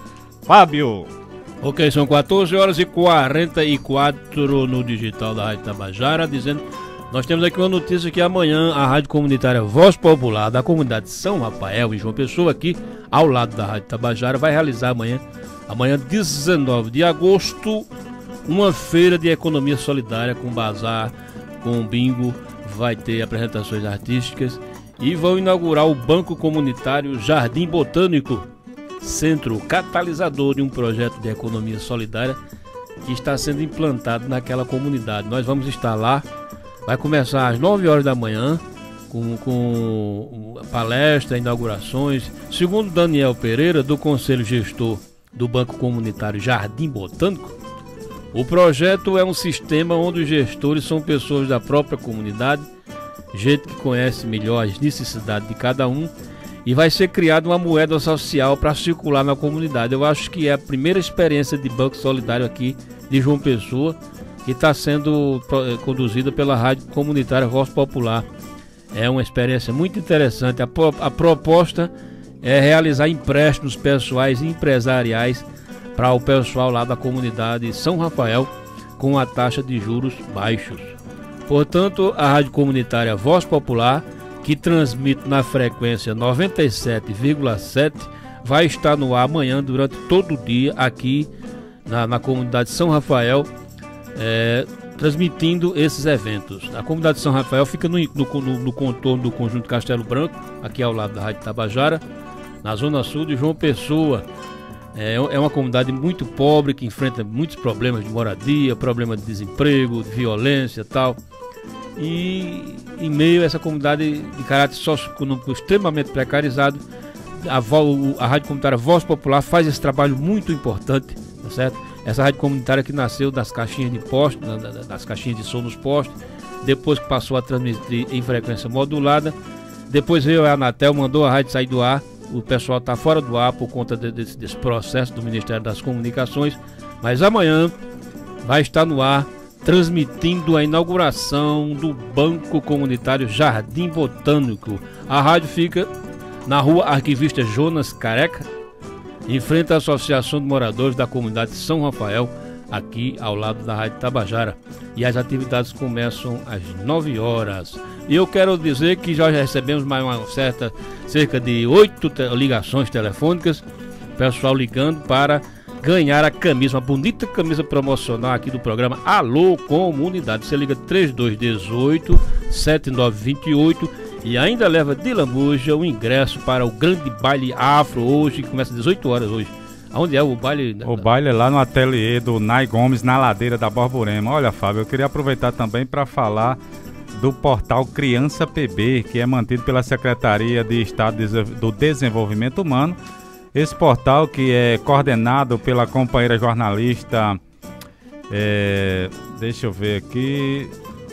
Fábio. Ok, são quatorze horas e quarenta e quatro no digital da Rádio Tabajara, dizendo... Nós temos aqui uma notícia que amanhã a Rádio Comunitária Voz Popular da comunidade São Rafael, em João Pessoa, aqui ao lado da Rádio Tabajara, vai realizar amanhã, amanhã dezenove de agosto, uma feira de economia solidária com bazar, com bingo, vai ter apresentações artísticas e vão inaugurar o Banco Comunitário Jardim Botânico, centro catalisador de um projeto de economia solidária que está sendo implantado naquela comunidade. Nós vamos estar lá. Vai começar às nove horas da manhã, com, com palestra, inaugurações. Segundo Daniel Pereira, do Conselho Gestor do Banco Comunitário Jardim Botânico, o projeto é um sistema onde os gestores são pessoas da própria comunidade, gente que conhece melhor as necessidades de cada um, e vai ser criada uma moeda social para circular na comunidade. Eu acho que é a primeira experiência de Banco Solidário aqui de João Pessoa, que está sendo conduzida pela Rádio Comunitária Voz Popular. É uma experiência muito interessante. A, a proposta é realizar empréstimos pessoais e empresariais para o pessoal lá da comunidade São Rafael com a taxa de juros baixos. Portanto, a Rádio Comunitária Voz Popular, que transmite na frequência noventa e sete vírgula sete, vai estar no ar amanhã durante todo o dia aqui na, na comunidade São Rafael, É, transmitindo esses eventos. A comunidade de São Rafael fica no, no, no contorno do Conjunto Castelo Branco, aqui ao lado da Rádio Tabajara, na zona sul de João Pessoa. É, é uma comunidade muito pobre, que enfrenta muitos problemas de moradia, problema de desemprego, de violência e tal. E em meio a essa comunidade de caráter socioeconômico extremamente precarizado, a, a Rádio Comunitária Voz Popular faz esse trabalho muito importante, tá certo? Essa rádio comunitária que nasceu das caixinhas de poste, das caixinhas de som nos postes, depois que passou a transmitir em frequência modulada, depois veio a Anatel, mandou a rádio sair do ar, o pessoal está fora do ar por conta de, desse, desse processo do Ministério das Comunicações, mas amanhã, vai estar no ar, transmitindo a inauguração do Banco Comunitário Jardim Botânico. A rádio fica na rua Arquivista Jonas Careca, em frente à Associação de Moradores da Comunidade São Rafael, aqui ao lado da Rádio Tabajara. E as atividades começam às nove horas. E eu quero dizer que já recebemos mais uma certa, cerca de oito te- ligações telefônicas, pessoal ligando para ganhar a camisa, uma bonita camisa promocional aqui do programa Alô Comunidade. Você liga três dois um oito, sete nove dois oito e ainda leva de lambuja o ingresso para o grande baile afro hoje, que começa às dezoito horas hoje. Onde é o baile? O baile é lá no ateliê do Nai Gomes, na ladeira da Borborema. Olha, Fábio, eu queria aproveitar também para falar do portal Criança P B, que é mantido pela Secretaria de Estado do Desenvolvimento Humano. Esse portal, que é coordenado pela companheira jornalista, é, deixa eu ver aqui,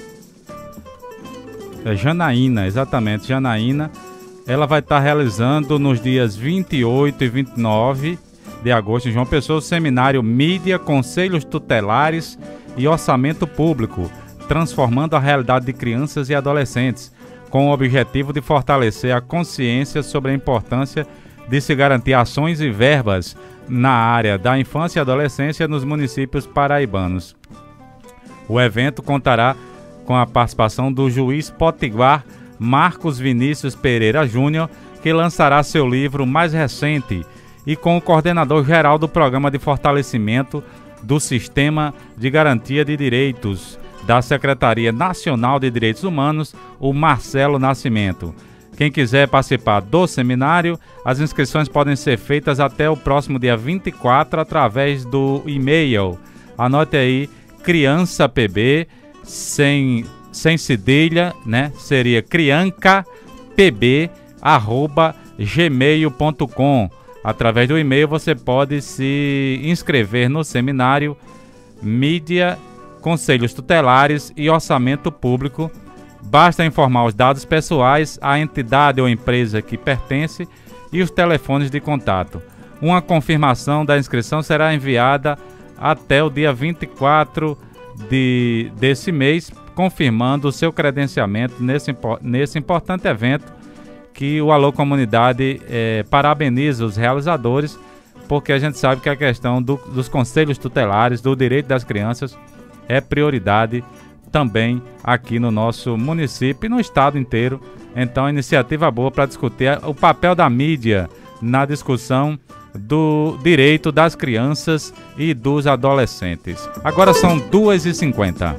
é Janaína, exatamente, Janaína. Ela vai estar realizando nos dias vinte e oito e vinte e nove de agosto em João Pessoa o seminário Mídia, Conselhos Tutelares e Orçamento Público, transformando a realidade de crianças e adolescentes, com o objetivo de fortalecer a consciência sobre a importância de se garantir ações e verbas na área da infância e adolescência nos municípios paraibanos. O evento contará com a participação do juiz potiguar Marcos Vinícius Pereira Júnior, que lançará seu livro mais recente, e com o coordenador geral do Programa de Fortalecimento do Sistema de Garantia de Direitos da Secretaria Nacional de Direitos Humanos, o Marcelo Nascimento. Quem quiser participar do seminário, as inscrições podem ser feitas até o próximo dia vinte e quatro através do e-mail. Anote aí, criançapb, sem, sem cedilha, né? Seria criancapb arroba gmail ponto com. Através do e-mail você pode se inscrever no seminário Mídia, Conselhos Tutelares e Orçamento Público. Basta informar os dados pessoais, a entidade ou empresa que pertence e os telefones de contato. Uma confirmação da inscrição será enviada até o dia vinte e quatro de, desse mês, confirmando o seu credenciamento nesse, nesse importante evento, que o Alô Comunidade eh, parabeniza os realizadores, porque a gente sabe que a questão do, dos conselhos tutelares, do direito das crianças, é prioridade também aqui no nosso município e no estado inteiro. Então, iniciativa boa para discutir o papel da mídia na discussão do direito das crianças e dos adolescentes. Agora são duas e cinquenta.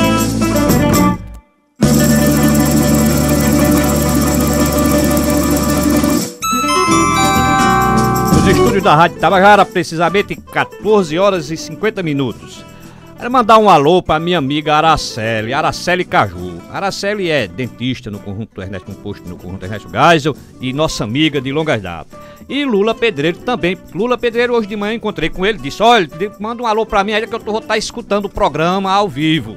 Estúdios da Rádio Tabajara, precisamente quatorze horas e cinquenta minutos. Quero mandar um alô para minha amiga Araceli, Araceli Caju. Araceli é dentista no conjunto Ernesto, no posto no conjunto Ernesto Geisel, e nossa amiga de longas datas. E Lula Pedreiro também. Lula Pedreiro, hoje de manhã encontrei com ele, disse: olha, manda um alô para mim aí que eu vou estar escutando o programa ao vivo.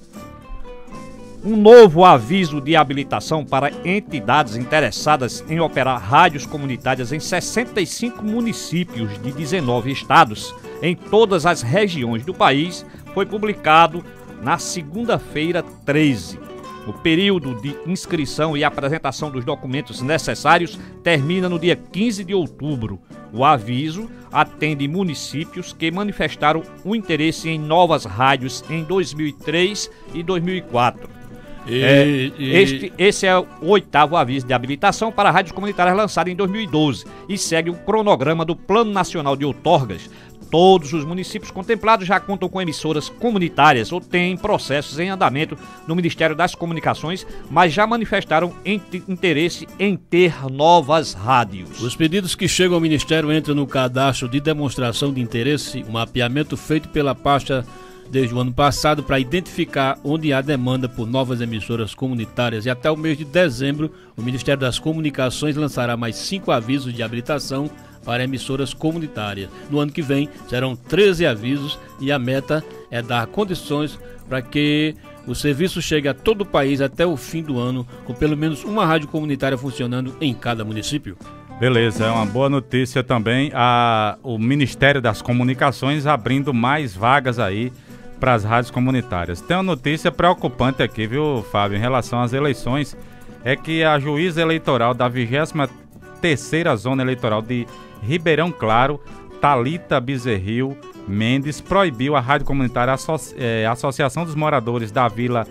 Um novo aviso de habilitação para entidades interessadas em operar rádios comunitárias em sessenta e cinco municípios de dezenove estados, em todas as regiões do país, foi publicado na segunda-feira treze. O período de inscrição e apresentação dos documentos necessários termina no dia quinze de outubro. O aviso atende municípios que manifestaram o interesse em novas rádios em dois mil e três e dois mil e quatro. E, é, e... Este, esse é o oitavo aviso de habilitação para rádios comunitárias lançado em dois mil e doze e segue o cronograma do Plano Nacional de Outorgas. Todos os municípios contemplados já contam com emissoras comunitárias ou têm processos em andamento no Ministério das Comunicações, mas já manifestaram interesse em ter novas rádios. Os pedidos que chegam ao Ministério entram no cadastro de demonstração de interesse, um mapeamento feito pela pasta desde o ano passado para identificar onde há demanda por novas emissoras comunitárias, e até o mês de dezembro o Ministério das Comunicações lançará mais cinco avisos de habilitação para emissoras comunitárias. No ano que vem serão treze avisos e a meta é dar condições para que o serviço chegue a todo o país até o fim do ano, com pelo menos uma rádio comunitária funcionando em cada município. Beleza, é uma boa notícia também a, o Ministério das Comunicações abrindo mais vagas aí para as rádios comunitárias. Tem uma notícia preocupante aqui, viu, Fábio, em relação às eleições, é que a juíza eleitoral da vigésima terceira Zona Eleitoral de Ribeirão Claro, Thalita Bezerril Mendes, proibiu a rádio comunitária Associ- é, Associação dos Moradores da Vila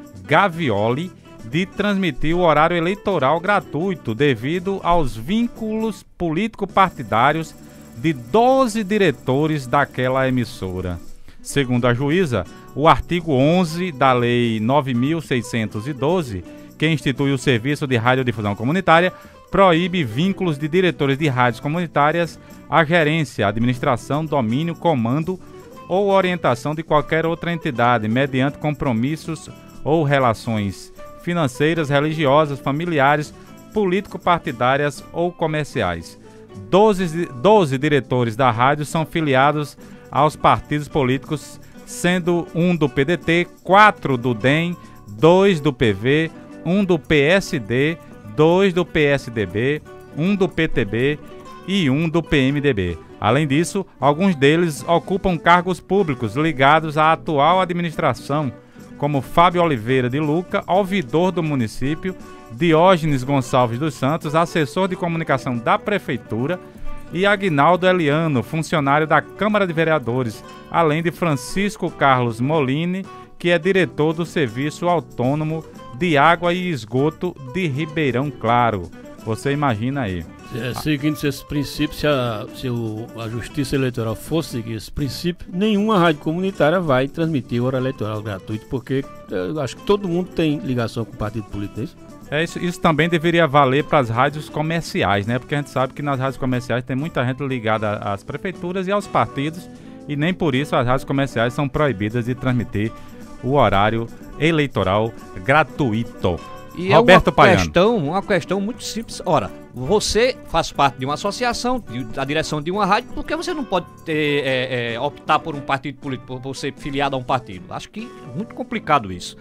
Gavioli de transmitir o horário eleitoral gratuito devido aos vínculos político-partidários de doze diretores daquela emissora. Segundo a juíza, o artigo onze da Lei nove mil seiscentos e doze, que institui o Serviço de Radiodifusão Comunitária, proíbe vínculos de diretores de rádios comunitárias à gerência, administração, domínio, comando ou orientação de qualquer outra entidade, mediante compromissos ou relações financeiras, religiosas, familiares, político-partidárias ou comerciais. Doze, doze diretores da rádio são filiados aos partidos políticos, sendo um do P D T, quatro do D E M, dois do P V, um do P S D, dois do P S D B, um do P T B e um do P M D B. Além disso, alguns deles ocupam cargos públicos ligados à atual administração, como Fábio Oliveira de Luca, ouvidor do município, Diógenes Gonçalves dos Santos, assessor de comunicação da Prefeitura, e Aguinaldo Eliano, funcionário da Câmara de Vereadores, além de Francisco Carlos Molini, que é diretor do Serviço Autônomo de Água e Esgoto de Ribeirão Claro. Você imagina aí. É, seguindo esses princípios, se, a, se o, a Justiça Eleitoral fosse seguir esse princípio, nenhuma rádio comunitária vai transmitir hora eleitoral gratuito, porque eu acho que todo mundo tem ligação com o partido político, é isso? É, isso, isso também deveria valer para as rádios comerciais, né? Porque a gente sabe que nas rádios comerciais tem muita gente ligada às prefeituras e aos partidos, e nem por isso as rádios comerciais são proibidas de transmitir o horário eleitoral gratuito. E Roberto é uma Paiano. questão, uma questão muito simples. Ora, você faz parte de uma associação, de, da direção de uma rádio, por que você não pode ter, é, é, optar por um partido político, por ser filiado a um partido? Acho que é muito complicado isso.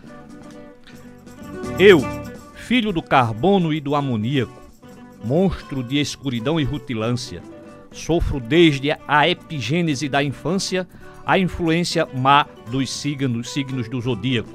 Eu, filho do carbono e do amoníaco, monstro de escuridão e rutilância, sofro desde a epigênese da infância a influência má dos signos, signos do zodíaco.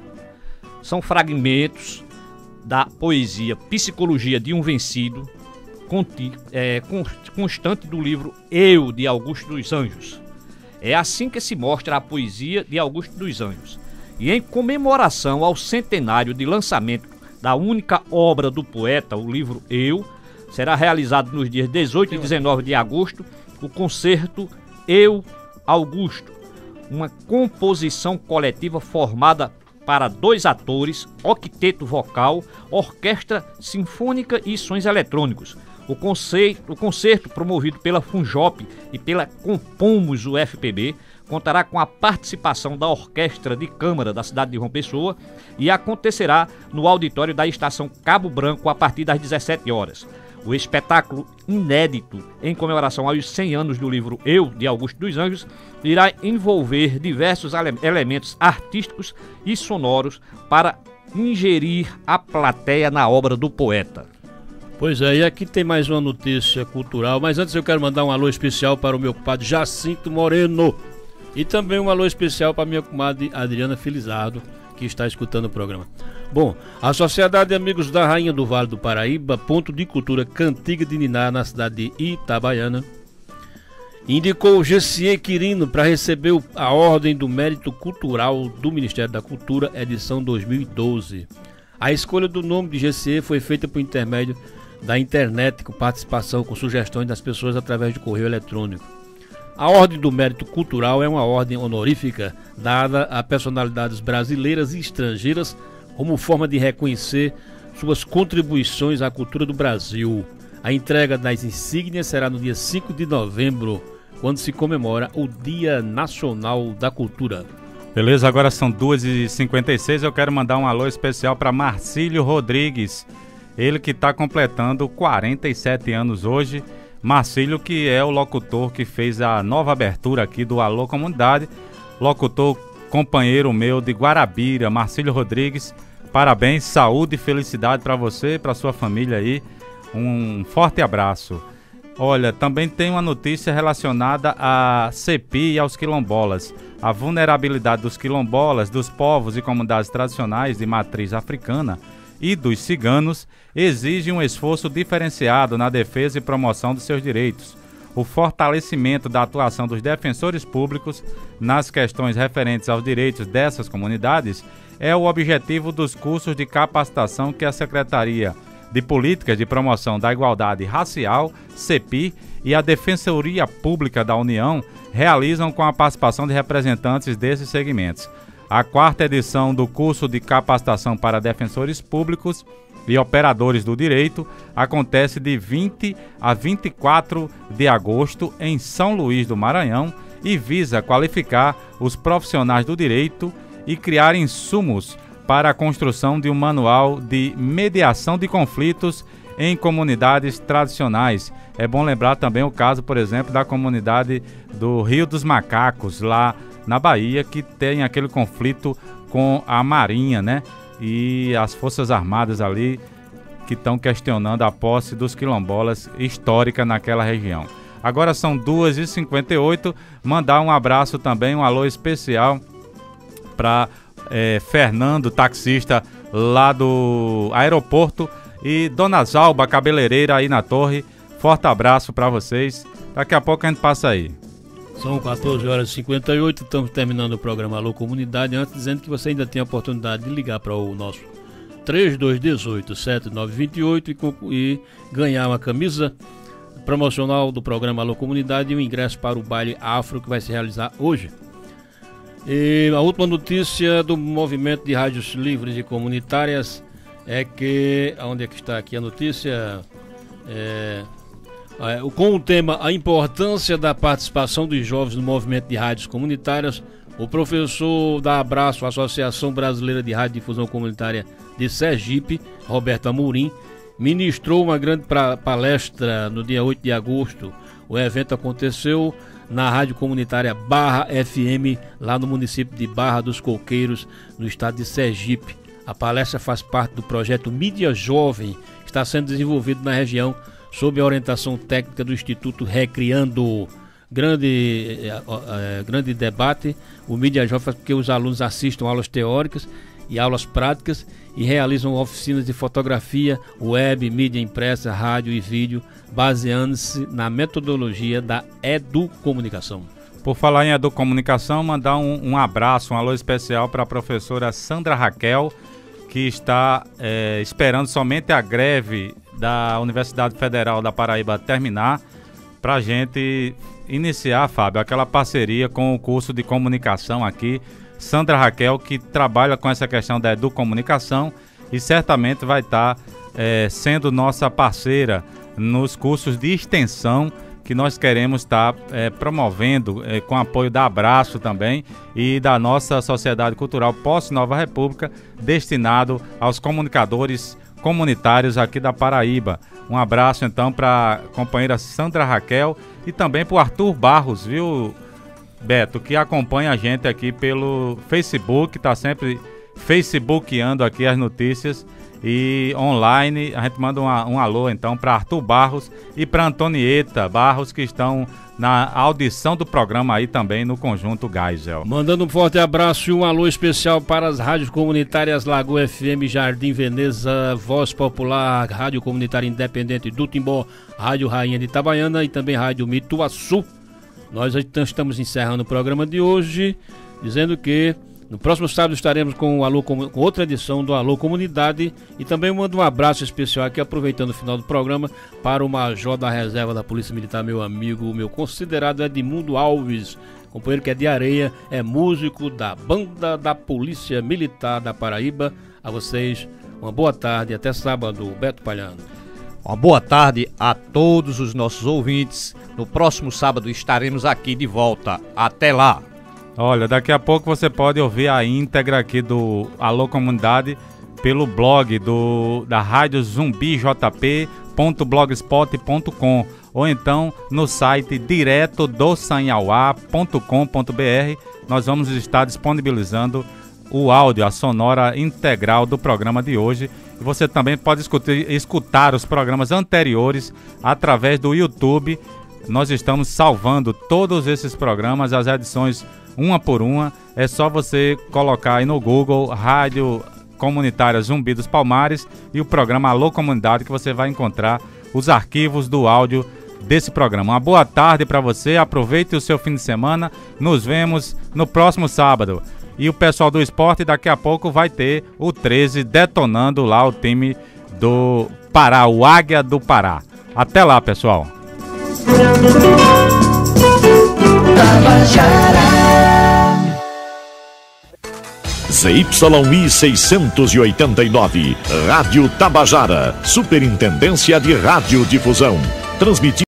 São fragmentos da poesia Psicologia de um Vencido, conti, é, constante do livro Eu, de Augusto dos Anjos. É assim que se mostra a poesia de Augusto dos Anjos. E em comemoração ao centenário de lançamento da única obra do poeta, o livro Eu, será realizado nos dias dezoito e dezenove de agosto o concerto Eu, Augusto, uma composição coletiva formada para dois atores, octeto vocal, orquestra sinfônica e sons eletrônicos. O concerto, o concerto promovido pela Funjop e pela Compomos U F P B contará com a participação da Orquestra de Câmara da cidade de João Pessoa e acontecerá no auditório da Estação Cabo Branco a partir das dezessete horas. O espetáculo inédito em comemoração aos cem anos do livro Eu, de Augusto dos Anjos, irá envolver diversos ele- elementos artísticos e sonoros para ingerir a plateia na obra do poeta. Pois é, e aqui tem mais uma notícia cultural, mas antes eu quero mandar um alô especial para o meu compadre Jacinto Moreno e também um alô especial para a minha comadre Adriana Felizardo, que está escutando o programa. Bom, a Sociedade de Amigos da Rainha do Vale do Paraíba, ponto de cultura Cantiga de Niná, na cidade de Itabaiana, indicou o G C E Quirino para receber a Ordem do Mérito Cultural do Ministério da Cultura, edição dois mil e doze. A escolha do nome de G C E foi feita por intermédio da internet, com participação, com sugestões das pessoas através de correio eletrônico. A Ordem do Mérito Cultural é uma ordem honorífica dada a personalidades brasileiras e estrangeiras como forma de reconhecer suas contribuições à cultura do Brasil. A entrega das insígnias será no dia cinco de novembro, quando se comemora o Dia Nacional da Cultura. Beleza, agora são duas e cinquenta e seis, eu quero mandar um alô especial para Marcílio Rodrigues, ele que está completando quarenta e sete anos hoje. Marcílio, que é o locutor que fez a nova abertura aqui do Alô Comunidade, locutor companheiro meu de Guarabira, Marcílio Rodrigues, parabéns, saúde e felicidade para você e para sua família aí, um forte abraço. Olha, também tem uma notícia relacionada à CEPI e aos quilombolas. A vulnerabilidade dos quilombolas, dos povos e comunidades tradicionais de matriz africana e dos ciganos exige um esforço diferenciado na defesa e promoção de seus direitos. O fortalecimento da atuação dos defensores públicos nas questões referentes aos direitos dessas comunidades é o objetivo dos cursos de capacitação que a Secretaria de Políticas de Promoção da Igualdade Racial, CEPI, e a Defensoria Pública da União realizam com a participação de representantes desses segmentos. A quarta edição do curso de capacitação para defensores públicos e operadores do direito acontece de vinte a vinte e quatro de agosto em São Luís do Maranhão e visa qualificar os profissionais do direito e criar insumos para a construção de um manual de mediação de conflitos em comunidades tradicionais. É bom lembrar também o caso, por exemplo, da comunidade do Rio dos Macacos, lá na Bahia, que tem aquele conflito com a Marinha, né? E as Forças Armadas ali que estão questionando a posse dos quilombolas histórica naquela região. Agora são duas e cinquenta e oito, mandar um abraço também, um alô especial para é, Fernando, taxista lá do aeroporto, e Dona Zalba, cabeleireira aí na Torre. Forte abraço para vocês. Daqui a pouco a gente passa aí. São quatorze horas e cinquenta e oito, estamos terminando o programa Alô Comunidade. Antes, dizendo que você ainda tem a oportunidade de ligar para o nosso três dois um oito, sete nove dois oito e, e ganhar uma camisa promocional do programa Alô Comunidade e um ingresso para o baile afro que vai se realizar hoje. E a última notícia do movimento de rádios livres e comunitárias é que, onde é que está aqui a notícia? É... É, com o tema A Importância da Participação dos Jovens no Movimento de Rádios Comunitárias, o professor da Abraço, Associação Brasileira de Rádio Difusão Comunitária de Sergipe, Roberto Amorim, ministrou uma grande pra, palestra no dia oito de agosto. O evento aconteceu na Rádio Comunitária Barra F M, lá no município de Barra dos Coqueiros, no estado de Sergipe. A palestra faz parte do projeto Mídia Jovem, que está sendo desenvolvido na região sob a orientação técnica do Instituto Recriando. Grande, é, é, grande debate, o Mídia Jovem faz com que os alunos assistam aulas teóricas e aulas práticas e realizam oficinas de fotografia, web, mídia impressa, rádio e vídeo, baseando-se na metodologia da educomunicação. Por falar em educomunicação, mandar um, um abraço, um alô especial para a professora Sandra Raquel, que está é, esperando somente a greve da Universidade Federal da Paraíba terminar para a gente iniciar, Fábio, aquela parceria com o curso de comunicação aqui. Sandra Raquel, que trabalha com essa questão da educomunicação e certamente vai estar tá, é, sendo nossa parceira nos cursos de extensão que nós queremos estar tá, é, promovendo é, com apoio da Abraço também e da nossa Sociedade Cultural Posse Nova República, destinado aos comunicadores comunitários aqui da Paraíba. Um abraço então para a companheira Sandra Raquel e também para o Arthur Barros, viu, Beto, que acompanha a gente aqui pelo Facebook, está sempre facebookando aqui as notícias e online. A gente manda um, um alô então para Arthur Barros e para Antonieta Barros, que estão na audição do programa aí também no Conjunto Geisel. Mandando um forte abraço e um alô especial para as rádios comunitárias Lagoa F M, Jardim Veneza, Voz Popular, Rádio Comunitária Independente do Timbó, Rádio Rainha de Itabaiana e também Rádio Mituaçu. Nós estamos encerrando o programa de hoje, dizendo que no próximo sábado estaremos com, o Alô, com outra edição do Alô Comunidade e também mando um abraço especial aqui, aproveitando o final do programa, para o Major da Reserva da Polícia Militar, meu amigo, meu considerado Edmundo Alves, companheiro que é de Areia, é músico da Banda da Polícia Militar da Paraíba. A vocês, uma boa tarde e até sábado, Beto Palhano. Uma boa tarde a todos os nossos ouvintes. No próximo sábado estaremos aqui de volta. Até lá! Olha, daqui a pouco você pode ouvir a íntegra aqui do Alô Comunidade pelo blog do, da rádio zumbi j p ponto blogspot ponto com ou então no site direto do sanhauá ponto com ponto b r. Nós vamos estar disponibilizando o áudio, a sonora integral do programa de hoje Você também pode escutar, escutar os programas anteriores através do YouTube. Nós estamos salvando todos esses programas, as edições uma por uma. É só você colocar aí no Google Rádio Comunitária Zumbi dos Palmares e o programa Alô Comunidade, que você vai encontrar os arquivos do áudio desse programa. Uma boa tarde para você, aproveite o seu fim de semana, nos vemos no próximo sábado. E o pessoal do esporte daqui a pouco vai ter o treze detonando lá o time do Pará, o Águia do Pará. Até lá, pessoal. Z Y I seiscentos e oitenta e nove, Rádio Tabajara, Superintendência de Radiodifusão, transmitindo